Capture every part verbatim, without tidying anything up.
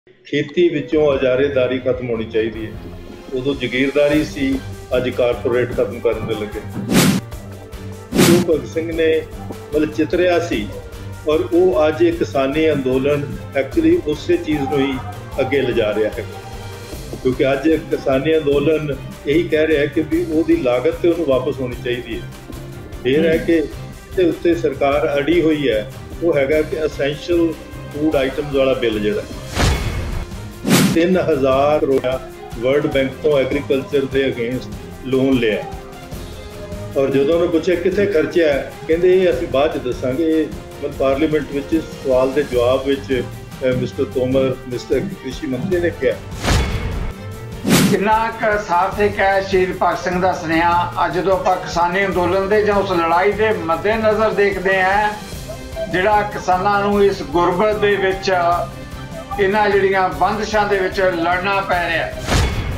खेती विचों अजारेदारी खत्म होनी चाहिए है। उदों जगीरदारी सी, अज कारपोरेट खत्म करने लगे। जो भगत सिंह ने मतलब चितरिया सी और वो अज एक किसानी अंदोलन एक्चुअली उस चीज़ को ही अगे ले जा रहा है, क्योंकि अज किसानी अंदोलन यही कह रहा है कि भी वो लागत तो उन्होंने वापस होनी चाहिए है। फिर है कि इसके उत्ते सरकार अड़ी हुई है वो है कि असैंशियल फूड आइटम्स वाला बिल जोड़ा तीन हज़ार करोड़ वर्ल्ड बैंक तो एग्रीकल्चर के अगेंस्ट लोन लिया और जो उन्होंने पूछा कितने खर्चा है, कहते असीं बाद दसांगे। मतलब पार्लीमेंट में सवाल के जवाब में मिस्टर तोमर मिस्टर कृषि मंत्री ने कहा कितना सार्थक है शहीद भगत सिंह का सुनेहा। अज जो आप किसानी अंदोलन के जां उस लड़ाई के मद्देनज़र देखते हैं जिहड़ा किसानां नूं इस गुरबत दे विच इन्हां जिहड़ियां बंदिशां दे विच लड़ना पै रहा।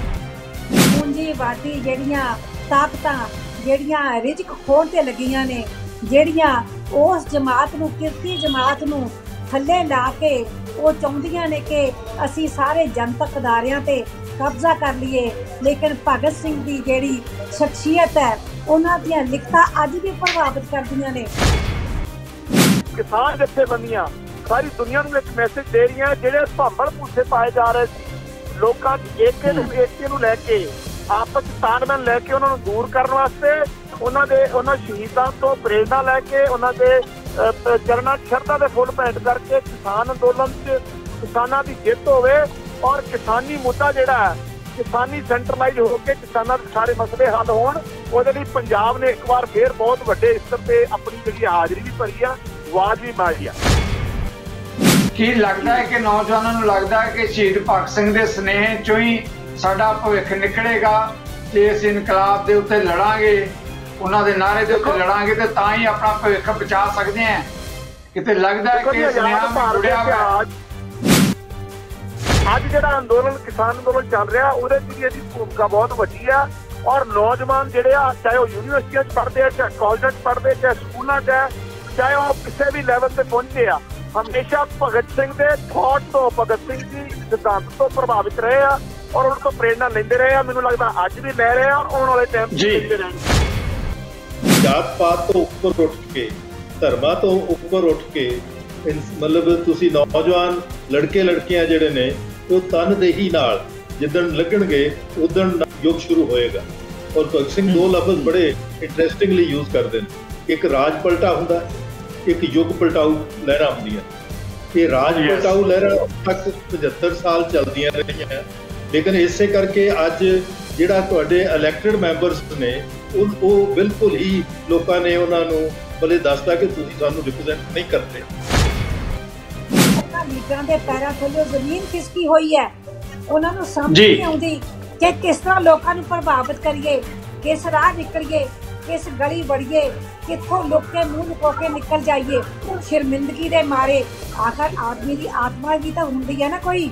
पूंजीवादी जिहड़ियां ताकतां जिहड़ियां रिजक खोण ते लगियां ने, जिहड़ियां उस जमात नूं किरती जमात नूं थल्ले ला के वो चाहुंदियां ने कि असीं सारे जनतक अदारियां ते कब्जा कर लिए, लेकिन भगत सिंह की जिहड़ी शख्सियत है उन्हां दीयां लिखतां अज भी प्रभावित करदियां ने। किसान जथेबंदियां सारी दुनिया में एक मैसेज दे रही हैं जिहड़े भांबड़ भूसे पाए जा रहे थे लोगों की एके नूं एके नूं लैके आपस तालमेल लैके उन्होंने दूर करने वास्ते उन्होंने उन्होंने शहीदां तो प्रेरणा लैके उन्होंने चरणा शरधा के फुल भेंट करके किसान अंदोलन च किसानां दी जित होवे और किसानी मुद्दा जिहड़ा है किसानी सेंट्रलाइज होकर किसानां दे सारे मसले हल होण। उहदे लई पंजाब ने एक बार फिर बहुत वड्डे स्तर ते अपनी जिहड़ी हाज़री भी भरी आ, आवाज़ भी मारी आ। की लगता है कि नौजवानों को लगता है कि शहीद भगत सिंह के स्नेह चों ही साडा भविख निकलेगा जे असीं इनकलाब के उत्ते लड़ांगे, उन्हां दे नारे के उत्ते लड़ांगे तो तां ही अपना भविख बचा सकते हैं। किते लगता है कि स्नेहा जुड़िया होया अज जिहड़ा अंदोलन किसान अंदोलन चल रहा उहदे च भी इसदी भूमिका बहुत वड्डी है और नौजवान जिहड़े आ चाहे वो यूनीवर्सिटियां पढ़ते हैं, चाहे कॉलेज पढ़ते, चाहे स्कूलों च चाहे वो किसी भी लैवल से पहुंचे आ, हमेशा भगत सिंह के थॉट तो भगत सिंह की सिद्धांत तो प्रभावित रहे हैं और उन तो प्रेरणा लेंदे रहे हैं। मैनूं लगदा अज भी ले रहे हैं और आने वाले टाइम जी जात पात तो उपर उठ के धर्मां तो उपर उठ के मतलब तुसीं नौजवान लड़के लड़कियां जिहड़े ने वो तनदेही नाल जिदन लगणगे उदन युग शुरू होएगा। और भगत सिंह दो लफ्ज़ बड़े इंटरेस्टिंगली यूज करते हैं, एक राज पलटा हुंदा एक युग पलटाऊ लहरां हुंदियां। ये राज पलटाऊ लहरां तक पचहत्तर साल चलदियां रहियां हैं, लेकिन इसे करके अज जिहड़ा तुहाडे इलैक्टेड मैंबरस ने वो बिल्कुल ही लोकां ने उन्हां नूं भले दसदा कि तुसीं सानूं रिप्रजेंट नहीं करते। लीडरां दे पैरां थल्ले जमीन खिसकी हुई है, उन्हां नूं समझ नहीं आउंदी कि किस तरह लोकां नूं प्रभावित करिए, किस राह निकलिए, किस गली बढ़िए, कित्थों लुक के मुंह लुको के निकल जाइए। शर्मिंदगी दे मारे आखिर आदमी की आत्मा भी तो हुंदी है ना कोई।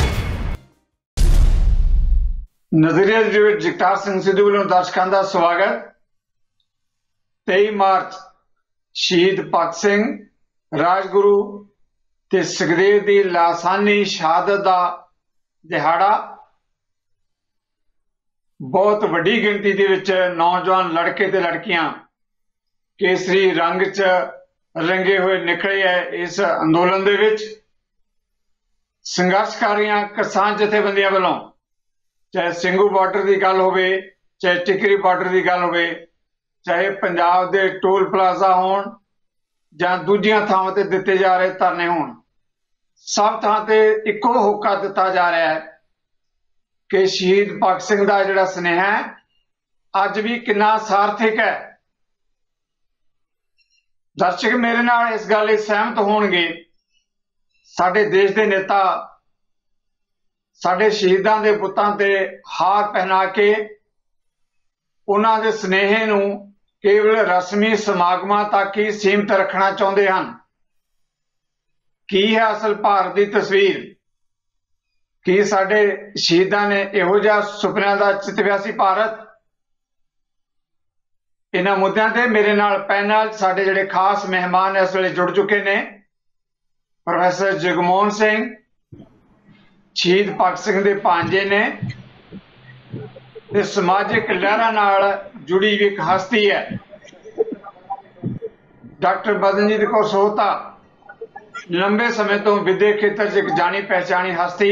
नज़रिया जगतार सिंह सिद्धू वालों दर्शकों का स्वागत। तेईस मार्च शहीद भगत सिंह राजगुरु ते सुखदेव की लासानी शहादत का दिहाड़ा बहुत वड्डी गिनती दे विच नौजवान लड़के ते लड़कियां केसरी रंग च रंगे हुए निकले है। इस अंदोलन दे विच संघर्षकारियां किसान जथेबंदियां वालों चाहे सिंघू बॉर्डर की गल होवे, चाहे टिकरी बॉर्डर की गल होवे, चाहे पंजाब दे टोल प्लाजा होण जां दूजियां थावां ते दिते जा रहे धरने होण, सब थां ते इक्को होका दिता जा रहा है कि शहीद भगत सिंह का जिहड़ा स्नेहा है अज भी कितना सार्थक है। दर्शक मेरे नाल इस गल सहमत होणगे, साडे देश के नेता साडे शहीदां दे पुत्तां ते हार पहना के उन्हां दे स्नेहे नूं केवल रस्मी समागमां तक ही सीमित रखना चाहुंदे हन। की है असल भारत की तस्वीर? की साडे शहीदां ने इहो जिहा सुपनिਆਂ ਦਾ चितव्यासी भारत? इन्हां मुद्दों ते मेरे नाल पैनल साडे जिहड़े खास मेहमान इस वेले जुड़ चुके ने प्रोफैसर जगमोहन सिंह, ਸ਼ਹੀਦ ਭਗਤ ਸਿੰਘ ਦੇ ਭਾਂਜੇ ਨੇ ਤੇ ਸਮਾਜਿਕ ਲਹਿਰਾਂ ਨਾਲ ਜੁੜੀ ਵੀ ਇੱਕ ਹਸਤੀ ਹੈ। ਡਾਕਟਰ ਬਦਨਜੀਤ ਕੌਰ ਸੋਹਤਾ ਲੰਬੇ ਸਮੇਂ ਤੋਂ ਵਿਦਿਅਕ ਖੇਤਰ 'ਚ ਇੱਕ ਜਾਣੀ ਪਹਿਚਾਣੀ ਹਸਤੀ।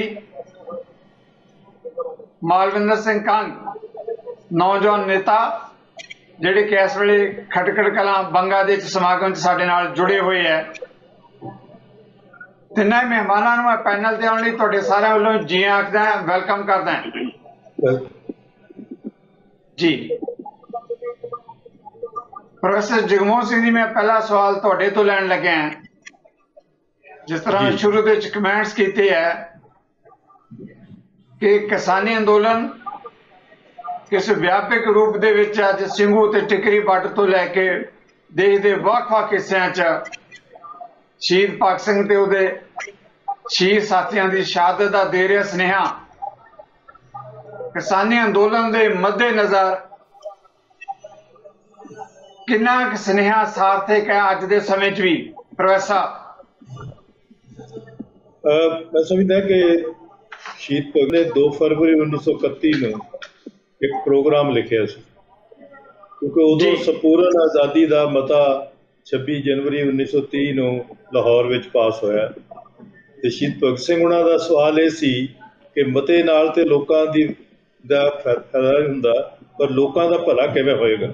ਮਾਲਵਿੰਦਰ ਸਿੰਘ ਕੰਗ ਨੌਜਵਾਨ ਨੇਤਾ ਜਿਹੜੇ ਕਿ ਇਸ ਵੇਲੇ ਖਟਕੜ ਕਲਾਂ ਬੰਗਾ ਦੇ ਸਮਾਗਮ 'ਚ ਸਾਡੇ ਨਾਲ ਜੁੜੇ ਹੋਏ ਹੈ। ਤਿੰਨਾਂ ਮਹਿਮਾਨਾਂ ਨੂੰ ਮੈਂ ਪੈਨਲ ਤੇ ਆਉਣ ਲਈ ਤੁਹਾਡੇ ਸਾਰਿਆਂ ਵੱਲੋਂ ਜੀ ਆਖਦਾ, ਵੈਲਕਮ ਕਰਦਾ ਜੀ। ਪ੍ਰੋਫੈਸਰ ਜਗਮੋਹਨ ਸਿੰਘ ਜੀ, ਮੈਂ ਪਹਿਲਾ ਸਵਾਲ ਤੁਹਾਡੇ ਤੋਂ ਲੈਣ ਲੱਗਿਆ। ਜਿਸ ਤਰ੍ਹਾਂ ਸ਼ੁਰੂ ਦੇ ਵਿੱਚ ਕਮੈਂਟਸ ਕੀਤੇ ਹੈ ਕਿ ਕਿਸਾਨੀ ਅੰਦੋਲਨ ਕਿਸੇ ਵਿਆਪਕ ਰੂਪ ਦੇ ਵਿੱਚ ਅੱਜ ਸਿੰਘੂ ਤੇ ਟਿਕਰੀ ਬਾਰਡਰ ਤੋਂ ਲੈ ਕੇ ਦੇਸ਼ ਦੇ ਵੱਖ-ਵੱਖ ਹਿੱਸਿਆਂ 'ਚ ਸ਼ਹੀਦ ਭਗਤ ਸਿੰਘ ਤੇ ਉਹਦੇ ਸ਼ਹੀਦ ਸਾਥੀਆਂ ਦੀ ਸ਼ਹਾਦਤ ਦਾ ਦੇ ਰਿਹਾ ਸੁਨੇਹਾ ਕਿਸਾਨੀ ਅੰਦੋਲਨ ਦੇ ਮੱਦੇ ਨਜ਼ਰ ਕਿੰਨਾ ਕੁ ਸੁਨੇਹਾ ਸਾਰਥਕ ਹੈ ਅੱਜ ਦੇ ਸਮੇਂ 'ਚ ਵੀ? ਪ੍ਰੋਫੈਸਰ, ਮੈਂ ਸਮਝਦਾ ਕਿ ਸ਼ਹੀਦ ਭਗਤ ਨੇ ਦੋ ਫਰਵਰੀ ਉੱਨੀ ਸੌ ਇਕੱਤੀ ਨੂੰ ਇੱਕ ਪ੍ਰੋਗਰਾਮ ਲਿਖਿਆ ਸੀ, ਕਿਉਂਕਿ ਉਦੋਂ ਸੰਪੂਰਨ ਆਜ਼ਾਦੀ ਦਾ ਮਤਾ ਛੱਬੀ ਜਨਵਰੀ ਉੱਨੀ ਸੌ ਤੀਹ ਨੂੰ ਲਾਹੌਰ ਵਿੱਚ ਪਾਸ ਹੋਇਆ ਤੇ ਸ਼ਹੀਦ ਭਗਤ ਸਿੰਘ ਉਹਨਾਂ ਦਾ ਸਵਾਲ ਇਹ ਸੀ ਕਿ ਮਤੇ ਨਾਲ ਤੇ ਲੋਕਾਂ ਦੀ ਦਾ ਫਾਇਦਾ ਨਹੀਂ ਹੁੰਦਾ, ਪਰ ਲੋਕਾਂ ਦਾ ਭਲਾ ਕਿਵੇਂ ਹੋਏਗਾ।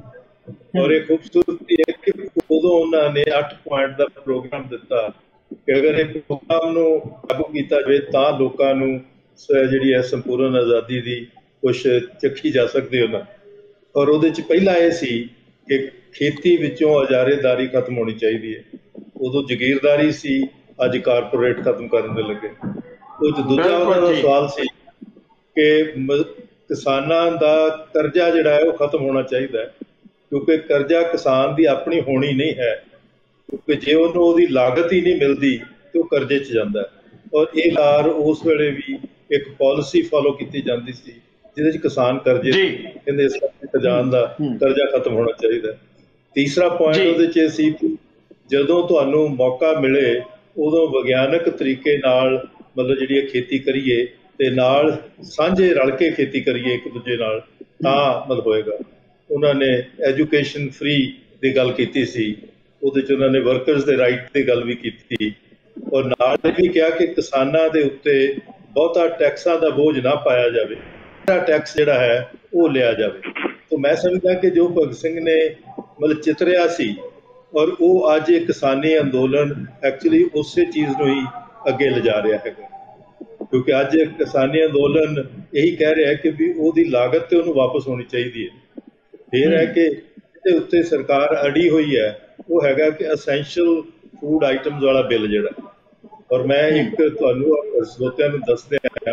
ਔਰ ਇਹ ਖੂਬਸੂਰਤੀ ਹੈ ਕਿ ਉਦੋਂ ਉਹਨਾਂ ਨੇ ਅੱਠ ਪੁਆਇੰਟ ਦਾ ਪ੍ਰੋਗਰਾਮ ਦਿੱਤਾ ਕਿ ਅਗਰ ਇਹ ਪ੍ਰੋਗਰਾਮ ਨੂੰ ਲਾਗੂ ਕੀਤਾ ਜਾਵੇ ਤਾਂ ਲੋਕਾਂ ਨੂੰ ਜਿਹੜੀ ਹੈ ਸੰਪੂਰਨ ਆਜ਼ਾਦੀ ਦੀ ਕੁਛ ਚੱਖੀ ਜਾ ਸਕਦੀ ਉਹਨਾਂ। ਔਰ ਉਹਦੇ 'ਚ ਪਹਿਲਾ ਇਹ ਸੀ ਕਿ ਖੇਤੀ ਵਿੱਚੋਂ ਅਜਾਰੇਦਾਰੀ ਖਤਮ ਹੋਣੀ ਚਾਹੀਦੀ ਹੈ। ਉਦੋਂ ਜ਼ਗੀਰਦਾਰੀ ਸੀ, ਅੱਜ ਕਾਰਪੋਰੇਟ ਖਤਮ ਕਰਨ ਦੇ ਲੱਗੇ। ਉਹ 'ਚ ਦੂਜਾ ਉਹਨਾਂ ਦਾ ਸਵਾਲ ਸੀ ਕਿ ਕਿਸਾਨਾਂ ਦਾ ਕਰਜ਼ਾ ਜਿਹੜਾ ਹੈ ਉਹ ਖਤਮ ਹੋਣਾ ਚਾਹੀਦਾ ਹੈ, ਕਿਉਂਕਿ ਕਰਜ਼ਾ ਕਿਸਾਨ ਦੀ ਆਪਣੀ ਹੋਣੀ ਨਹੀਂ ਹੈ, ਕਿਉਂਕਿ ਜੇ ਉਹਨੂੰ ਉਹਦੀ ਲਾਗਤ ਹੀ ਨਹੀਂ ਮਿਲਦੀ ਤੇ ਉਹ ਕਰਜ਼ੇ 'ਚ ਜਾਂਦਾ। ਔਰ ਇਹ ਲਾਰ ਉਸ ਵੇਲੇ ਵੀ ਇੱਕ ਪਾਲਿਸੀ ਫੋਲੋ ਕੀਤੀ ਜਾਂਦੀ ਸੀ ਜਿਹਦੇ 'ਚ ਕਿਸਾਨ ਕਰਜ਼ੇ ਕਹਿੰਦੇ ਇਸ ਖਜ਼ਾਨ ਦਾ ਕਰਜ਼ਾ ਖਤਮ ਹੋਣਾ ਚਾਹੀਦਾ। ਤੀਸਰਾ ਪੁਆਇੰਟ ਉਹਦੇ 'ਚ ਸੀ ਜਦੋਂ ਤੁਹਾਨੂੰ ਮੌਕਾ ਮਿਲੇ ਉਦੋਂ ਵਿਗਿਆਨਕ ਤਰੀਕੇ ਨਾਲ ਮਤਲਬ ਜਿਹੜੀ ਖੇਤੀ ਕਰੀਏ ਤੇ ਨਾਲ ਸਾਂਝੇ ਰਲ ਕੇ ਖੇਤੀ ਕਰੀਏ ਇੱਕ ਦੂਜੇ ਨਾਲ, ਤਾਂ ਮਤਲਬ ਹੋਏਗਾ। ਉਹਨਾਂ ਨੇ ਐਜੂਕੇਸ਼ਨ ਫ੍ਰੀ ਦੀ ਗੱਲ ਕੀਤੀ ਸੀ, ਉਹਦੇ 'ਚ ਉਹਨਾਂ ਨੇ ਵਰਕਰਸ ਦੇ ਰਾਈਟ ਦੀ ਗੱਲ ਵੀ ਕੀਤੀ ਔਰ ਨਾਲ ਇਹ ਵੀ ਕਿਹਾ ਕਿ ਕਿਸਾਨਾਂ ਦੇ ਉੱਤੇ ਬਹੁਤਾ ਟੈਕਸਾਂ ਦਾ ਬੋਝ ਨਾ ਪਾਇਆ ਜਾਵੇ, ਟੈਕਸ ਜਿਹੜਾ ਹੈ ਉਹ ਲਿਆ ਜਾਵੇ। ਤਾਂ ਮੈਂ ਸਮਝਦਾ ਕਿ ਜੋ ਭਗਤ ਸਿੰਘ ਨੇ ਮਤਲਬ ਚਿਤਰਿਆ ਸੀ ਔਰ ਉਹ ਅੱਜ ਇਹ ਕਿਸਾਨੀ ਅੰਦੋਲਨ ਐਕਚੁਅਲੀ ਉਸੇ ਚੀਜ਼ ਨੂੰ ਹੀ ਅੱਗੇ ਲਿਜਾ ਰਿਹਾ ਹੈਗਾ, ਕਿਉਂਕਿ ਅੱਜ ਕਿਸਾਨੀ ਅੰਦੋਲਨ ਇਹੀ ਕਹਿ ਰਿਹਾ ਕਿ ਵੀ ਉਹਦੀ ਲਾਗਤ ਤੇ ਉਹਨੂੰ ਵਾਪਸ ਹੋਣੀ ਚਾਹੀਦੀ ਹੈ। ਫਿਰ ਹੈ ਕਿ ਇਹਦੇ ਉੱਤੇ ਸਰਕਾਰ ਅੜੀ ਹੋਈ ਹੈ ਉਹ ਹੈਗਾ ਕਿ ਅਸੈਂਸ਼ੀਅਲ ਫੂਡ ਆਈਟਮਸ ਵਾਲਾ ਬਿੱਲ ਜਿਹੜਾ। ਔਰ ਮੈਂ ਇੱਕ ਤੁਹਾਨੂੰ ਸਰੋਤਿਆਂ ਨੂੰ ਦੱਸ ਦਿਆਂ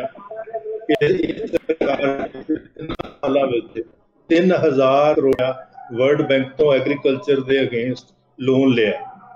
ਕਿ ਸਰਕਾਰ ਸਾਲਾਂ ਵਿੱਚ ਤਿੰਨ ਹਜ਼ਾਰ ਕਰੋੜ ਵਰਲਡ ਬੈਂਕ ਤੋਂ ਐਗਰੀਕਲਚਰ ਦੇ ਅਗੇਂਸਟ ਲੋਨ ਲਿਆ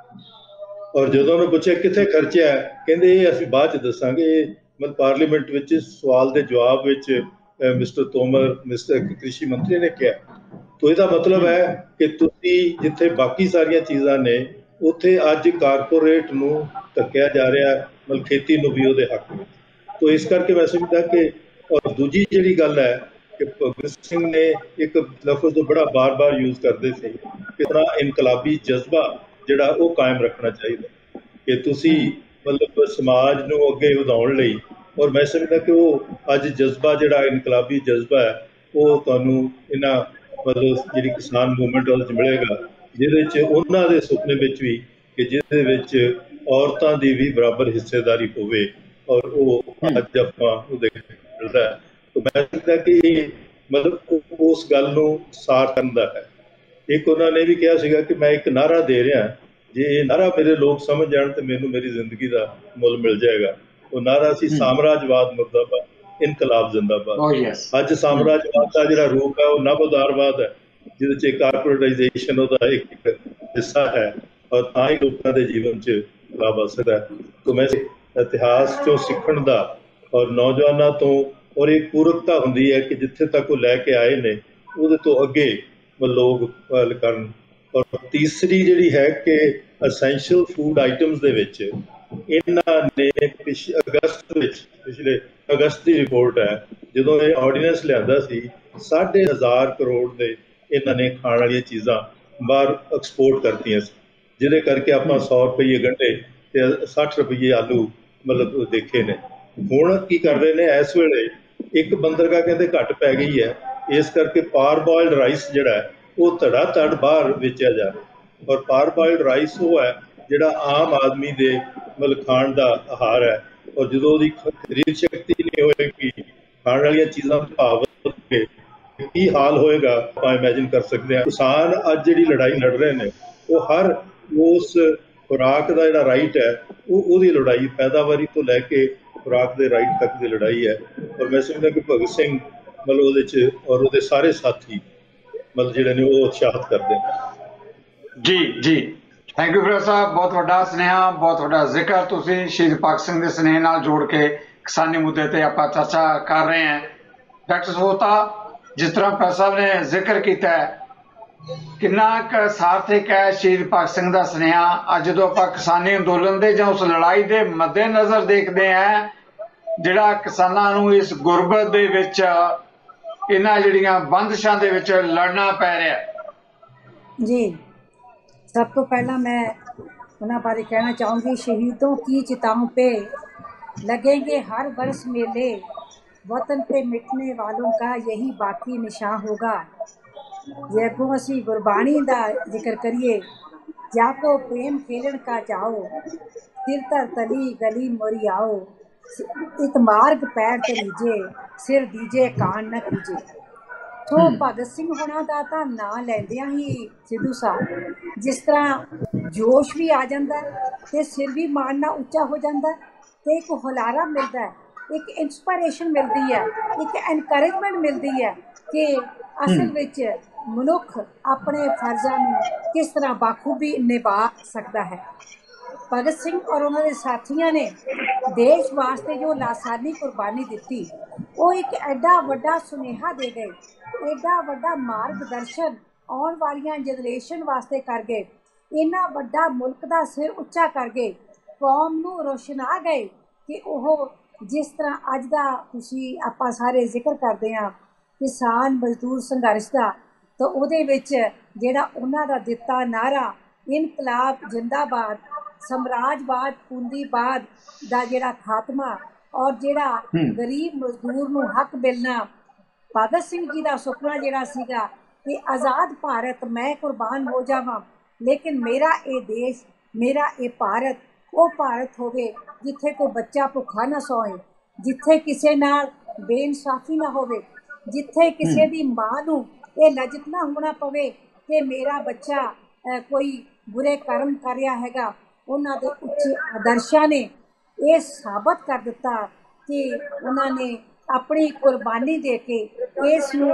ਔਰ ਜਦੋਂ ਉਹਨੂੰ ਪੁੱਛਿਆ ਕਿੱਥੇ ਖਰਚਿਆ, ਕਹਿੰਦੇ ਇਹ ਅਸੀਂ ਬਾਅਦ 'ਚ ਦੱਸਾਂਗੇ। ਮਤਲਬ ਪਾਰਲੀਮੈਂਟ ਵਿੱਚ ਸਵਾਲ ਦੇ ਜਵਾਬ ਵਿੱਚ ਮਿਸਟਰ ਤੋਮਰ ਮਿਸਟਰ ਕ੍ਰਿਸ਼ੀ ਮੰਤਰੀ ਨੇ ਕਿਹਾ। ਤਾਂ ਇਹਦਾ ਮਤਲਬ ਹੈ ਕਿ ਤੁਸੀਂ ਜਿੱਥੇ ਬਾਕੀ ਸਾਰੀਆਂ ਚੀਜ਼ਾਂ ਨੇ ਉੱਥੇ ਅੱਜ ਕਾਰਪੋਰੇਟ ਨੂੰ ਧੱਕਿਆ ਜਾ ਰਿਹਾ, ਮਤਲਬ ਖੇਤੀ ਨੂੰ ਵੀ ਉਹਦੇ ਹੱਕ ਵਿੱਚ। ਤਾਂ ਇਸ ਕਰਕੇ ਮੈਂ ਸਮਝਦਾ ਕਿ ਔਰ ਦੂਜੀ ਜਿਹੜੀ ਗੱਲ ਹੈ ਕਿ ਭਗਤ ਸਿੰਘ ਨੇ ਇੱਕ ਲਫ਼ਜ਼ ਤੋਂ ਬੜਾ ਬਾਰ ਬਾਰ ਯੂਜ਼ ਕਰਦੇ ਸੀ ਕਿ ਤਰ੍ਹਾਂ ਇਨਕਲਾਬੀ ਜਜ਼ਬਾ ਜਿਹੜਾ ਉਹ ਕਾਇਮ ਰੱਖਣਾ ਚਾਹੀਦਾ ਕਿ ਤੁਸੀਂ ਮਤਲਬ ਸਮਾਜ ਨੂੰ ਅੱਗੇ ਵਧਾਉਣ ਲਈ। ਔਰ ਮੈਂ ਸਮਝਦਾ ਕਿ ਉਹ ਅੱਜ ਜਜ਼ਬਾ ਜਿਹੜਾ ਇਨਕਲਾਬੀ ਜਜ਼ਬਾ ਹੈ ਉਹ ਤੁਹਾਨੂੰ ਇਹਨਾਂ ਮਤਲਬ ਜਿਹੜੀ ਕਿਸਾਨ ਮੂਵਮੈਂਟ ਉਹਦੇ 'ਚ ਮਿਲੇਗਾ, ਜਿਹਦੇ 'ਚ ਉਹਨਾਂ ਦੇ ਸੁਪਨੇ ਵਿੱਚ ਵੀ ਕਿ ਜਿਹਦੇ ਵਿੱਚ ਔਰਤਾਂ ਦੀ ਵੀ ਬਰਾਬਰ ਹਿੱਸੇਦਾਰੀ ਹੋਵੇ ਔਰ ਉਹ ਅੱਜ ਆਪਾਂ ਉਹ ਦੇਖ ਮਿਲਦਾ ਹੈ। ਤਾਂ ਮੈਂ ਸਮਝਦਾ ਕਿ ਇਹ ਮਤਲਬ ਉਸ ਗੱਲ ਨੂੰ ਸਾਰ ਕਰਦਾ ਹੈ। ਇੱਕ ਉਹਨਾਂ ਨੇ ਵੀ ਕਿਹਾ ਸੀਗਾ ਕਿ ਮੈਂ ਇੱਕ ਨਾਅਰਾ ਦੇ ਰਿਹਾ, ਜੇ ਇਹ ਨਾਅਰਾ ਮੇਰੇ ਲੋਕ ਸਮਝ ਜਾਣ ਤੇ ਮੈਨੂੰ ਮੇਰੀ ਜ਼ਿੰਦਗੀ ਦਾ ਮੁੱਲ ਮਿਲ ਜਾਏਗਾ। ਉਹ ਨਾਅਰਾ ਸੀ ਸਾਮਰਾਜਵਾਦ ਮੁਰਦਾਬਾਦ, ਇਨਕਲਾਬ ਜ਼ਿੰਦਾਬਾਦ। ਅੱਜ ਸਾਮਰਾਜਵਾਦ ਦਾ ਜਿਹੜਾ ਰੂਪ ਹੈ ਉਹ ਨਵਉਦਾਰਵਾਦ ਹੈ, ਜਿਹਦੇ 'ਚ ਕਾਰਪੋਰੇਟਾਈਜੇਸ਼ਨ ਉਹਦਾ ਇੱਕ ਹਿੱਸਾ ਹੈ ਔਰ ਤਾਂ ਹੀ ਲੋਕਾਂ ਦੇ ਜੀਵਨ 'ਚ ਲਾਭ ਆ ਸਕਦਾ ਹੈ। ਤਾਂ ਮੈਂ ਇਤਿਹਾਸ 'ਚੋਂ ਸਿੱਖਣ ਦਾ ਔਰ ਨੌਜਵਾਨਾਂ ਤੋਂ ਔਰ ਇੱਕ ਪੂਰਕਤਾ ਹੁੰਦੀ ਹੈ ਕਿ ਜਿੱਥੇ ਤੱਕ ਉਹ ਲੈ ਕੇ ਆਏ ਨੇ ਉਹਦੇ ਤੋਂ ਅੱਗੇ ਲੋਕ ਕਰਨ। ਔਰ ਤੀਸਰੀ ਜਿਹੜੀ ਹੈ ਕਿ ਅਸੈਂਸ਼ੀਅਲ ਫੂਡ ਆਈਟਮਸ ਦੇ ਵਿੱਚ ਇਹਨਾਂ ਨੇ ਪਿਛ ਅਗਸਤ ਵਿੱਚ ਪਿਛਲੇ ਅਗਸਤ ਦੀ ਰਿਪੋਰਟ ਹੈ, ਜਦੋਂ ਇਹ ਆਰਡੀਨੈਂਸ ਲਿਆਂਦਾ ਸੀ ਸਾਢੇ ਹਜ਼ਾਰ ਕਰੋੜ ਦੇ ਇਹਨਾਂ ਨੇ ਖਾਣ ਵਾਲੀਆਂ ਚੀਜ਼ਾਂ ਬਾਹਰ ਐਕਸਪੋਰਟ ਕਰਤੀਆਂ ਸੀ, ਜਿਹਦੇ ਕਰਕੇ ਆਪਾਂ ਸੌ ਰੁਪਈਏ ਗੰਢੇ ਤੇ ਸੱਠ ਰੁਪਈਏ ਆਲੂ ਮਤਲਬ ਦੇਖੇ ਨੇ। ਹੁਣ ਕੀ ਕਰ ਰਹੇ ਨੇ ਇਸ ਵੇਲੇ ਇੱਕ ਬੰਦਰਗਾਹ ਕਹਿੰਦੇ ਘੱਟ ਪੈ ਗਈ ਹੈ, ਇਸ ਕਰਕੇ ਪਾਰ ਬੋਇਲਡ ਰਾਈਸ ਜਿਹੜਾ ਹੈ ਉਹ ਧੜਾ ਧੜ ਬਾਹਰ ਵੇਚਿਆ ਜਾ ਰਿਹਾ। ਔਰ ਪਾਰ ਬੋਇਲਡ ਰਾਈਸ ਉਹ ਹੈ ਜਿਹੜਾ ਆਮ ਆਦਮੀ ਦੇ ਮਤਲਬ ਖਾਣ ਦਾ ਆਹਾਰ ਹੈ, ਔਰ ਜਦੋਂ ਉਹਦੀ ਖਰੀਦ ਸ਼ਕਤੀ ਨਹੀਂ ਹੋਏਗੀ, ਖਾਣ ਵਾਲੀਆਂ ਚੀਜ਼ਾਂ ਭਾਵ ਵਧਣਗੇ, ਕੀ ਹਾਲ ਹੋਏਗਾ ਆਪਾਂ ਇਮੈਜਿਨ ਕਰ ਸਕਦੇ ਹਾਂ। ਕਿਸਾਨ ਅੱਜ ਜਿਹੜੀ ਲੜਾਈ ਲੜ ਰਹੇ ਨੇ ਉਹ ਹਰ ਉਸ ਖੁਰਾਕ ਦਾ ਜਿਹੜਾ ਰਾਈਟ ਹੈ ਉਹ ਉਹਦੀ ਲੜਾਈ ਪੈਦਾਵਾਰੀ ਤੋਂ ਲੈ ਕੇ ਖੁਰਾਕ ਦੇ ਰਾਈਟ ਤੱਕ ਦੀ ਲੜਾਈ ਹੈ। ਔਰ ਮੈਂ ਸਮਝਦਾ ਕਿ ਭਗਤ ਸਿੰਘ ਮਤਲਬ ਉਹਦੇ 'ਚ ਔਰ ਉਹਦੇ ਸਾਰੇ ਸਾਥੀ ਮਤਲਬ ਜਿਹੜੇ ਨੇ ਉਹ ਉਤਸ਼ਾਹਿਤ ਕਰਦੇ ਨੇ। ਜੀ ਜੀ ਥੈਂਕ ਯੂ ਫਿਰੋਜ਼ ਸਾਹਿਬ, ਬਹੁਤ ਵੱਡਾ ਸੁਨੇਹਾ, ਬਹੁਤ ਵੱਡਾ ਜ਼ਿਕਰ ਤੁਸੀਂ ਸ਼ਹੀਦ ਭਗਤ ਸਿੰਘ ਦੇ ਸੁਨੇਹੇ ਨਾਲ ਜੋੜ ਕੇ ਕਿਸਾਨੀ ਮੁੱਦੇ ਤੇ ਆਪਾਂ ਚਰਚਾ ਕਰ ਰਹੇ ਹਾਂ। ਡਾਕਟਰ ਸੋਤਾ, ਜਿਸ ਤਰ੍ਹਾਂ ਭਾਈ ਸਾਹਿਬ ਨੇ ਜ਼ਿਕਰ ਕੀਤਾ ਹੈ, ਕਿੰਨਾ ਕੁ ਸਾਰਥਕ ਹੈ ਸ਼ਹੀਦ ਭਗਤ ਸਿੰਘ ਦਾ ਸੁਨੇਹਾ ਅੱਜ ਜਦੋਂ ਆਪਾਂ ਕਿਸਾਨੀ ਅੰਦੋਲਨ ਦੇ ਜਾਂ ਉਸ ਲੜਾਈ ਦੇ ਮੱਦੇ ਨਜ਼ਰ ਦੇਖਦੇ ਹਾਂ, ਜਿਹੜਾ ਕਿਸਾਨਾਂ ਨੂੰ ਇਸ ਗੁਰਬਤ ਦੇ ਵਿੱਚ ਇਹਨਾਂ ਜਿਹੜੀਆਂ ਬੰਦਸ਼ਾਂ ਦੇ ਵਿੱਚ ਲੜਨਾ ਪੈ ਰਿਹਾ। ਜੀ, सब तो पहला मैं उन्हें बारे कहना चाहूँगी, शहीदों की चिताओं पे लगेंगे हर वर्ष मेले, वतन पे मिटने वालों का यही बाकी निशान होगा। जे अगों असी गुरबाणी दा जिक्र करिए, जाको प्रेम खेलन का जाओ, सिर तर तली गली मोरी आओ, इत मार्ग पैर तलीजे, सिर दीजे कान न कीजे। तो भगत सिंह होना का तो नाम लैंदियां ही सिद्धू साहब जिस तरह जोश भी आ जाता है ते सिर भी मारना उच्चा हो जाता है, तो एक हुलारा मिलता है, एक इंस्पायरेशन मिलती है, एक एनकरेजमेंट मिलती है कि असल विच मनुख अपने फर्जां नूं किस तरह बाखूबी निभा सकता है। भगत सिंह और उन्होंने साथियों ने देश वास्ते जो लासानी कुर्बानी दी, वो एक एडा वड्डा सुनेहा दे गए, एडा वड्डा मार्गदर्शन आने वाली जनरेशन वास्ते कर गए, इन्ना वड्डा मुल्क का सिर उच्चा कर गए, कौम नूं रोशना गए कि वह जिस तरह अज का तुसीं आपां सारे जिक्र करते हैं किसान मजदूर संघर्ष का, तो उहदे विच जिहड़ा उन्हां दा दिता नारा इनकलाब जिंदाबाद, साम्राजवाद पूंजीवाद दा जिहड़ा खात्मा और जिहड़ा गरीब मजदूर नूं हक मिलना, भगत सिंह जी का सुपना जिहड़ा सीगा कि आज़ाद भारत मैं कुर्बान हो जावां, लेकिन मेरा ये देश मेरा ये भारत वो भारत होवे जिथे कोई बच्चा भुखा ना सोए, जिथे किसी नाल बेइंसाफी ना होवे, जिथे किसी दी मां नूं ये लजत ना होना पवे कि मेरा बच्चा आ, कोई बुरे कर्म कर रहा हैगा। उन्हां दे उच्चे आदर्शां ने ये साबित कर दिता कि उन्होंने अपनी कुर्बानी दे के इस नूं